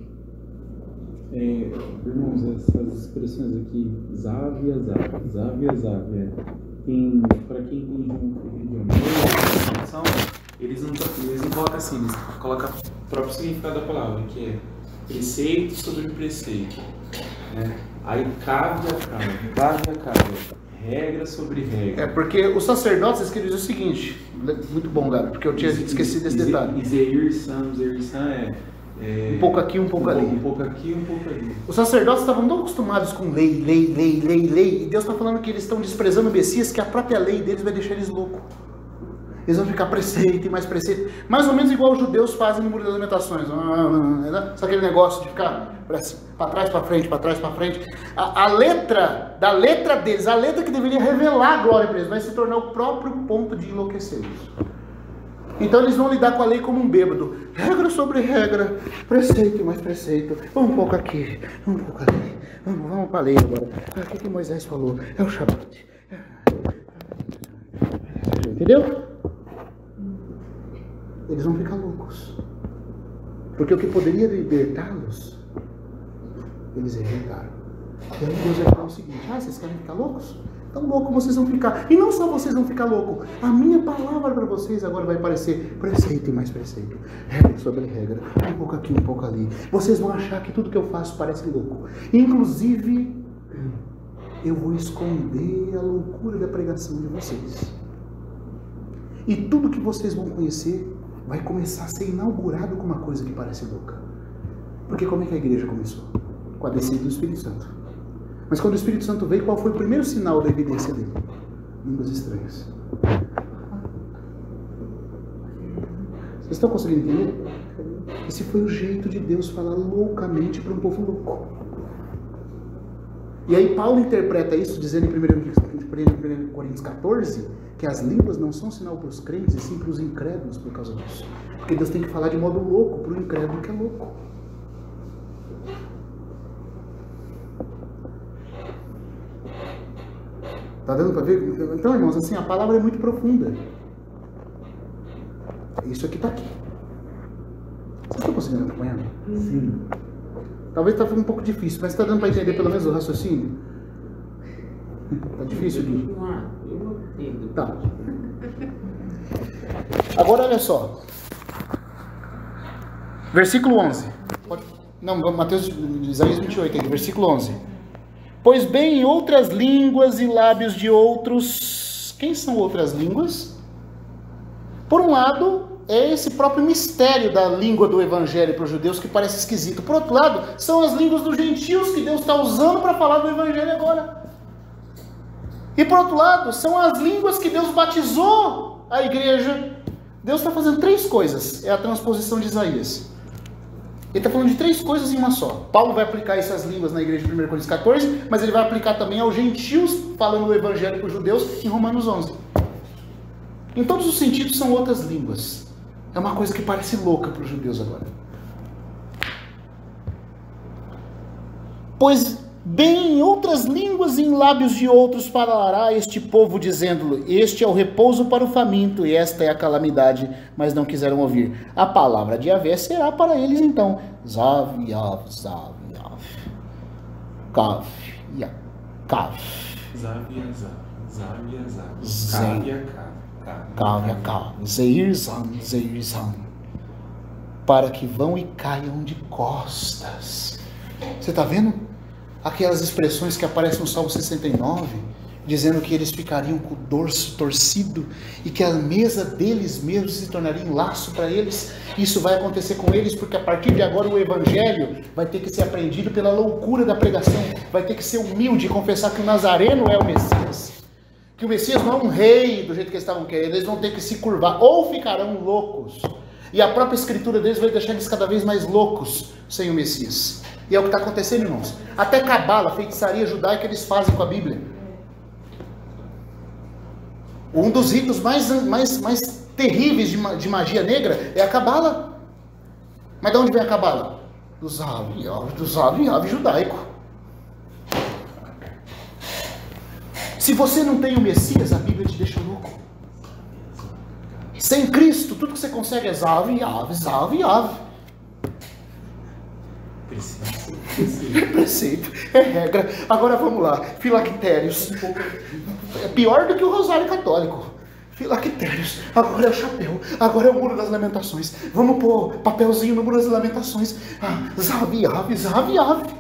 É, irmãos, essas expressões aqui, Závia, Závia, Závia, Závia, tem, para quem entende um idioma, eles não, eles não colocam assim, eles colocam o próprio significado da palavra, que é preceito sobre preceito. Né? Aí cabe a cabe, cabe a cabe, regra sobre regra. É porque os sacerdotes queriam dizer o seguinte, muito bom, Gabi, porque eu tinha esquecido desse detalhe. Iseir Sam, Zeir Sam é... É, um pouco aqui, um pouco um ali. Pouco, um pouco aqui, um pouco ali. Os sacerdotes estavam tão acostumados com lei, lei, lei, lei, lei, e Deus está falando que eles estão desprezando o Messias, que a própria lei deles vai deixar eles loucos. Eles vão ficar preceito e mais preceito. Mais ou menos igual os judeus fazem no Muro das Lamentações. Sabe aquele negócio de ficar para trás, para frente, para trás, para frente? A, a letra, da letra deles, a letra que deveria revelar a glória para eles, vai se tornar o próprio ponto de enlouquecê-los. Então eles vão lidar com a lei como um bêbado. Regra sobre regra, preceito e mais preceito. Vamos um pouco aqui, vamos um pouco ali. Vamos, vamos para a lei agora. O que, que Moisés falou? É o Shabat. Entendeu? Eles vão ficar loucos. Porque o que poderia libertá-los, eles rejeitaram. E aí Deus vai falar o seguinte: ah, vocês querem ficar loucos? Tão louco vocês vão ficar. E não só vocês vão ficar loucos, a minha palavra para vocês agora vai parecer preceito e mais preceito, regra sobre regra, um pouco aqui, um pouco ali. Vocês vão achar que tudo que eu faço parece louco. Inclusive, eu vou esconder a loucura da pregação de vocês. E tudo que vocês vão conhecer vai começar a ser inaugurado com uma coisa que parece louca. Porque como é que a igreja começou? Com a descida do Espírito Santo. Mas quando o Espírito Santo veio, qual foi o primeiro sinal da evidência dele? Línguas estranhas. Vocês estão conseguindo entender? Esse foi o jeito de Deus falar loucamente para um povo louco. E aí Paulo interpreta isso dizendo em primeira Coríntios quatorze que as línguas não são sinal para os crentes, e sim para os incrédulos por causa disso. Porque Deus tem que falar de modo louco para o incrédulo que é louco. Tá dando para ver? Então, irmãos, assim, a palavra é muito profunda. Isso aqui está aqui. Vocês estão conseguindo acompanhar? Sim. Talvez está ficando um pouco difícil, mas está dando para entender pelo menos o raciocínio? Tá difícil aqui? Eu entendo. Tá. Agora olha só. Versículo onze. Pode... Não, Mateus, Isaías vinte e oito, aqui, versículo onze. Pois bem, em outras línguas e lábios de outros... Quem são outras línguas? Por um lado, é esse próprio mistério da língua do evangelho para os judeus que parece esquisito. Por outro lado, são as línguas dos gentios que Deus está usando para falar do evangelho agora. E por outro lado, são as línguas que Deus batizou a igreja. Deus está fazendo três coisas. É a transposição de Isaías. Ele está falando de três coisas em uma só. Paulo vai aplicar essas línguas na igreja de primeira Coríntios quatorze, mas ele vai aplicar também aos gentios, falando do evangelho para os judeus, em Romanos onze. Em todos os sentidos são outras línguas. É uma coisa que parece louca para os judeus agora. Pois bem, em outras línguas e em lábios de outros falará este povo, dizendo-lhe: este é o repouso para o faminto, e esta é a calamidade, mas não quiseram ouvir. A palavra de Yahvé será para eles então Zav, Yav, Zav, Yav, Kav, Yav, Kav, Zavia, Zav, Zavia, Zav, Zé. Kavia, Kav, Kav, Kav, Zeir, Zan, Zeir, Zan, para que vão e caiam de costas. Você está vendo? Aquelas expressões que aparecem no Salmo sessenta e nove, dizendo que eles ficariam com o dorso torcido e que a mesa deles mesmos se tornaria um laço para eles. Isso vai acontecer com eles porque a partir de agora o evangelho vai ter que ser aprendido pela loucura da pregação, vai ter que ser humilde e confessar que o Nazareno é o Messias, que o Messias não é um rei do jeito que eles estavam querendo. Eles vão ter que se curvar ou ficarão loucos. E a própria escritura deles vai deixar eles cada vez mais loucos sem o Messias. E é o que está acontecendo, irmãos. Até cabala, feitiçaria judaica, eles fazem com a Bíblia. Um dos ritos mais, mais, mais terríveis de, de magia negra é a cabala. Mas de onde vem a cabala? Dos ave, dos ave, ave judaico. Se você não tem o Messias, a Bíblia te deixa louco. Sem Cristo, tudo que você consegue é ave, ave, ave, ave. É preceito, é regra. Agora vamos lá, filactérios. É pior do que o rosário católico. Filactérios, agora é o chapéu, agora é o muro das lamentações. Vamos pôr papelzinho no muro das lamentações. Ah, zave, ave, zave, ave.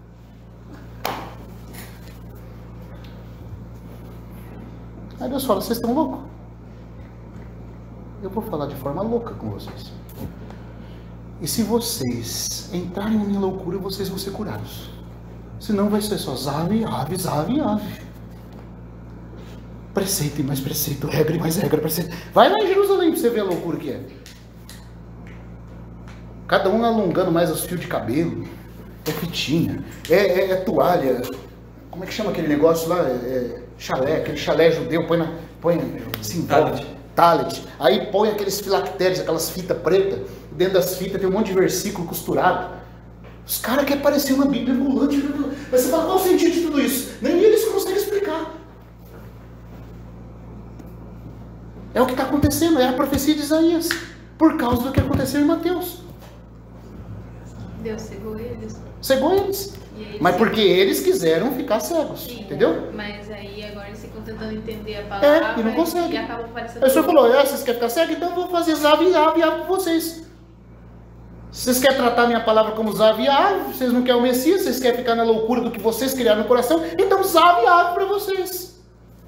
Aí Deus fala, vocês estão loucos? Eu vou falar de forma louca com vocês. E se vocês entrarem na minha loucura, vocês vão ser curados. Senão vai ser só zave, ave, zave, ave. Preceito e mais preceito, regra e mais regra, preceito. Vai lá em Jerusalém para você ver a loucura que é. Cada um alongando mais os fios de cabelo. É fitinha, é, é, é toalha. Como é que chama aquele negócio lá? É, é chalé, aquele chalé judeu, põe na. Põe assim, talet. talet. Aí põe aqueles filactérios, aquelas fitas pretas. Dentro das fitas tem um monte de versículo costurado. Os caras querem parecer uma Bíblia ambulante. Mas você fala, qual o sentido de tudo isso? Nem eles conseguem explicar. É o que está acontecendo, é a profecia de Isaías, por causa do que aconteceu em Mateus. Deus cegou eles. Cegou eles. eles mas porque eles quiseram ficar cegos, sim, entendeu? Mas aí agora eles ficam tentando entender a palavra É, e não conseguem. E acaba parecendo... Aí o senhor falou, é, vocês querem ficar cegos? Então eu vou fazer zave e ave com vocês. Vocês querem tratar a minha palavra como zave e ave? Vocês não querem o Messias? Vocês querem ficar na loucura do que vocês criaram no coração? Então zave e ave para vocês.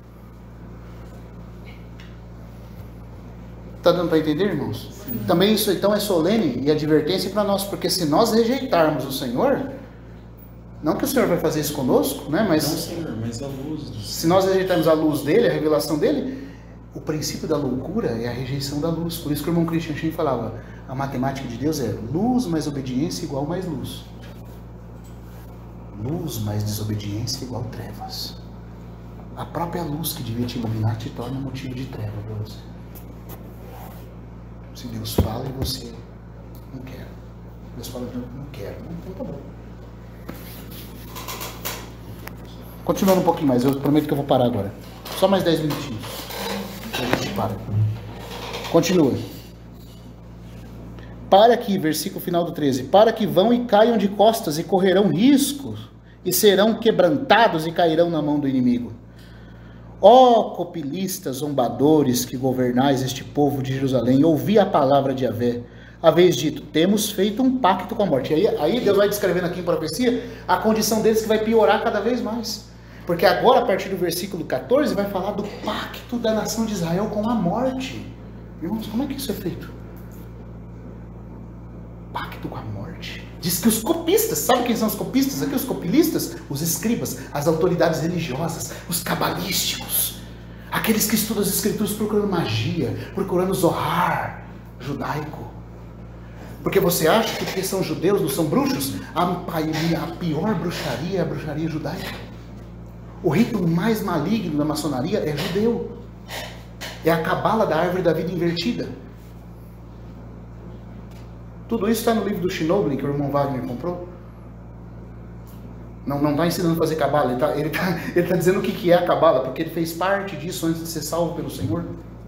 Está dando para entender, irmãos? Sim. Também isso então é solene e advertência para nós, porque se nós rejeitarmos o Senhor, não que o Senhor vai fazer isso conosco, né? Mas, não, Senhor, mas a luz. Se nós rejeitarmos a luz dele, a revelação dele, o princípio da loucura é a rejeição da luz. Por isso que o irmão Christian Shin falava, a matemática de Deus é luz mais obediência igual mais luz. Luz mais desobediência igual trevas. A própria luz que devia te iluminar te torna motivo de treva para você. Se Deus fala e você não quer. Deus fala, não quero. Então tá bom. Continuando um pouquinho mais, eu prometo que eu vou parar agora. Só mais dez minutinhos. A gente para. Continua. Para que, versículo final do treze. Para que vão e caiam de costas e correrão riscos e serão quebrantados e cairão na mão do inimigo. Ó copilistas, zombadores que governais este povo de Jerusalém, ouvi a palavra de Yahvé. Haveis dito, temos feito um pacto com a morte. E aí, aí Deus vai descrevendo aqui em profecia a condição deles que vai piorar cada vez mais. Porque agora, a partir do versículo catorze, vai falar do pacto da nação de Israel com a morte. Irmãos, como é que isso é feito? Pacto com a morte. Diz que os copistas, sabe quem são os copistas aqui? Os copilistas? Os escribas, as autoridades religiosas, os cabalísticos, aqueles que estudam as escrituras procurando magia, procurando Zohar judaico. Porque você acha que porque são judeus não são bruxos? A, a pior bruxaria é a bruxaria judaica. O rito mais maligno da maçonaria é judeu. É a cabala da árvore da vida invertida. Tudo isso está no livro do Schnoblin, que o irmão Wagner comprou. Não está ensinando a fazer cabala, ele está ele tá, ele tá dizendo o que, que é a cabala, porque ele fez parte disso antes de ser salvo pelo Senhor.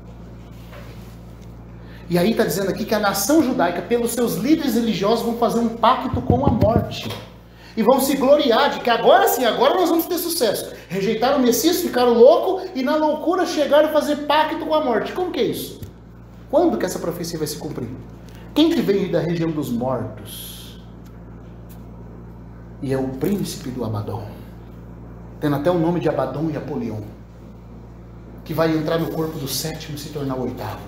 E aí está dizendo aqui que a nação judaica, pelos seus líderes religiosos, vão fazer um pacto com a morte. E vão se gloriar de que agora sim, agora nós vamos ter sucesso. Rejeitaram o Messias, ficaram loucos e na loucura chegaram a fazer pacto com a morte. Como que é isso? Quando que essa profecia vai se cumprir? Quem que veio da região dos mortos? E é o príncipe do Abaddon. Tendo até o nome de Abaddon e Apolion. Que vai entrar no corpo do sétimo e se tornar o oitavo.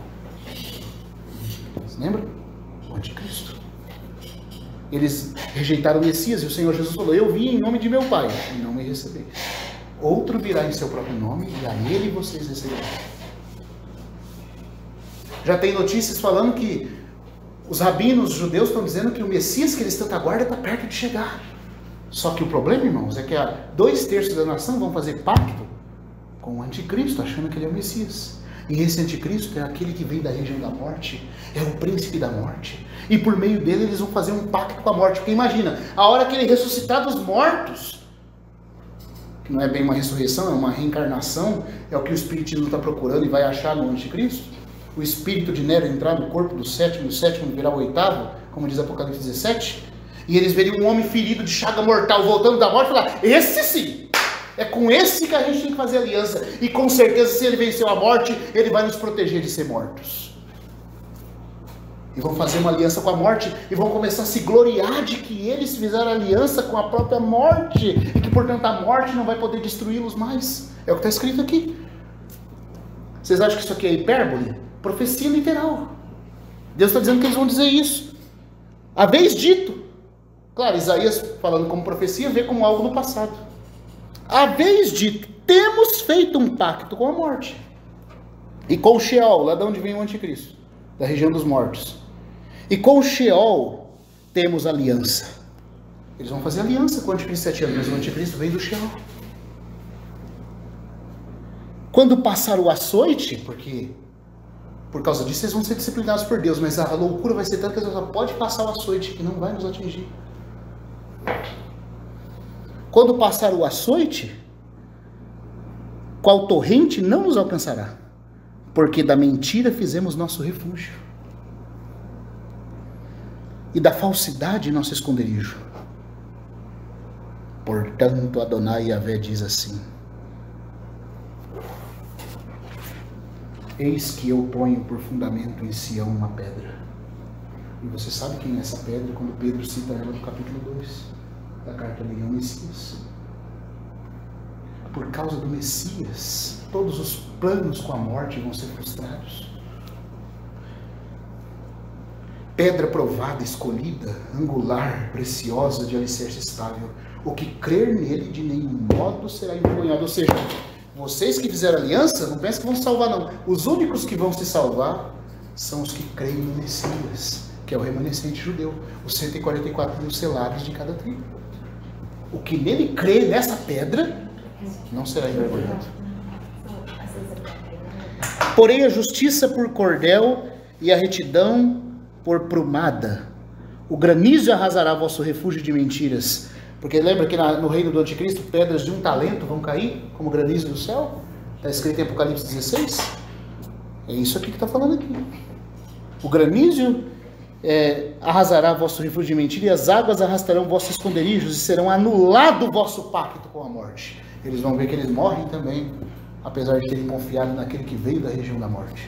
Você lembra? O anticristo. Eles rejeitaram o Messias e o Senhor Jesus falou, eu vim em nome de meu Pai e não me recebeis. Outro virá em seu próprio nome e a ele vocês receberão. Já tem notícias falando que Os rabinos judeus estão dizendo que o Messias que eles tanto aguardam está perto de chegar. Só que o problema, irmãos, é que dois terços da nação vão fazer pacto com o anticristo, achando que ele é o Messias. E esse anticristo é aquele que vem da região da morte, é o príncipe da morte. E por meio dele eles vão fazer um pacto com a morte. Porque imagina, a hora que ele ressuscitar dos mortos, que não é bem uma ressurreição, é uma reencarnação, é o que o espírito não está procurando e vai achar no anticristo. O espírito de Nero entrar no corpo do sétimo, e o sétimo virar o oitavo, como diz Apocalipse dezessete, e eles veriam um homem ferido de chaga mortal voltando da morte e falar, esse sim! É com esse que a gente tem que fazer aliança. E com certeza, se ele venceu a morte, ele vai nos proteger de ser mortos. E vão fazer uma aliança com a morte. E vão começar a se gloriar de que eles fizeram aliança com a própria morte. E que, portanto, a morte não vai poder destruí-los mais. É o que está escrito aqui. Vocês acham que isso aqui é hipérbole? Profecia literal. Deus está dizendo que eles vão dizer isso. A vez dito. Claro, Isaías, falando como profecia, vê como algo no passado. A vez dito, temos feito um pacto com a morte. E com o Sheol, lá de onde vem o anticristo, da região dos mortos. E com o Sheol temos aliança. Eles vão fazer aliança com o anticristo sete anos, mas o anticristo vem do Sheol. Quando passar o açoite, porque por causa disso eles vão ser disciplinados por Deus, mas a loucura vai ser tanta que eles só pode passar o açoite, que não vai nos atingir. Quando passar o açoite, qual torrente não nos alcançará, porque da mentira fizemos nosso refúgio, e da falsidade nosso esconderijo. Portanto, Adonai Yahvé diz assim: eis que eu ponho por fundamento em Sião uma pedra. E você sabe quem é essa pedra quando Pedro cita ela no capítulo dois da carta de Messias. Por causa do Messias, todos os planos com a morte vão ser frustrados. Pedra provada, escolhida, angular, preciosa, de alicerce estável. O que crer nele de nenhum modo será envergonhado. Ou seja, vocês que fizeram aliança, não pensem que vão se salvar não. Os únicos que vão se salvar são os que creem no Messias, que é o remanescente judeu, os cento e quarenta e quatro mil selados de cada tribo. O que nele crê nessa pedra não será envergonhado. Porém a justiça por cordel e a retidão por prumada. O granizo arrasará vosso refúgio de mentiras. Porque lembra que na, no reino do anticristo pedras de um talento vão cair como granizo do céu? Está escrito em Apocalipse dezesseis. É isso aqui que está falando aqui. O granizo É, arrasará vosso refúgio de mentira, e as águas arrastarão vossos esconderijos, e serão anulado o vosso pacto com a morte. Eles vão ver que eles morrem também, apesar de terem confiado naquele que veio da região da morte.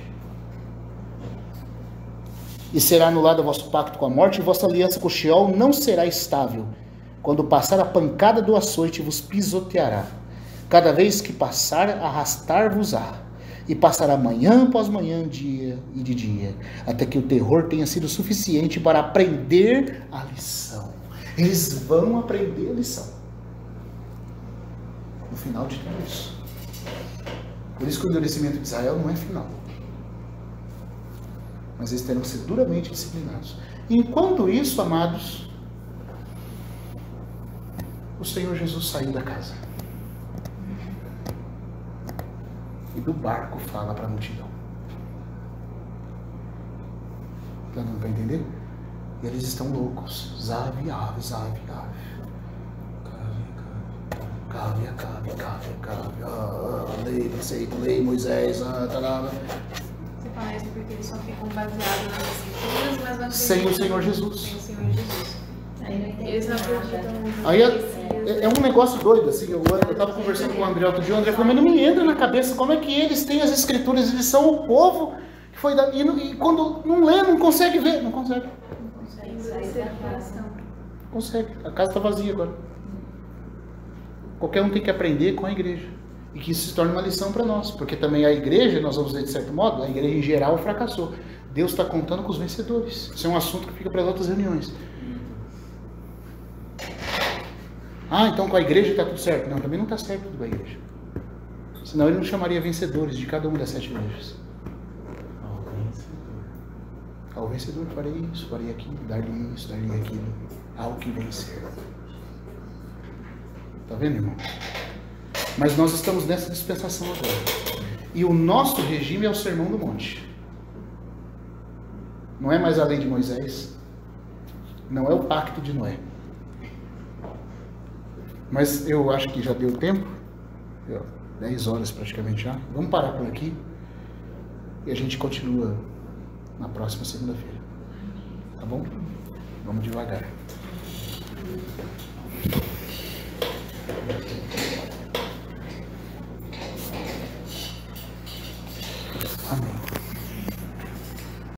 E será anulado o vosso pacto com a morte, e vossa aliança com o Sheol não será estável. Quando passar a pancada do açoite, vos pisoteará. Cada vez que passar, arrastar-vos-á. E passará manhã após manhã, dia e de dia, até que o terror tenha sido suficiente para aprender a lição. Eles vão aprender a lição no final de tudo isso. Por isso que o endurecimento de Israel não é final, mas eles terão que ser duramente disciplinados. Enquanto isso, amados, o Senhor Jesus saiu da casa e do barco fala para a multidão. Está dando para entender? E eles estão loucos. Zave, ave, zave, ave. Cave, cave, cave, cave. Ah, lei, preceito, lei, Moisés. Ah, tarara. Você fala isso porque eles só ficam baseados nas escrituras, mas não sem o Senhor Jesus. Sem o Senhor Jesus. Aí não entendi Eles não nada. acreditam. Aí é, é um negócio doido, assim, eu estava conversando com o André outro dia, o André falou, mas não me entra na cabeça como é que eles têm as escrituras, eles são o povo que foi dado, e, não- e quando não lê, não consegue ver, não consegue, consegue, a casa está vazia agora. Qualquer um tem que aprender com a igreja, e que isso se torne uma lição para nós, porque também a igreja, nós vamos dizer de certo modo, a igreja em geral fracassou. Deus está contando com os vencedores, isso é um assunto que fica para as outras reuniões. Ah, então com a igreja está tudo certo. Não, também não está certo tudo com a igreja. Senão ele não chamaria vencedores de cada uma das sete igrejas. Ao vencedor. Ao vencedor, farei isso, farei aquilo, dar-lhe isso, dar-lhe aquilo, ao que vencer. Tá vendo, irmão? Mas nós estamos nessa dispensação agora. E o nosso regime é o Sermão do Monte. Não é mais a lei de Moisés. Não é o pacto de Noé. Mas eu acho que já deu tempo. dez horas praticamente já. Vamos parar por aqui. E a gente continua na próxima segunda-feira. Tá bom? Vamos devagar.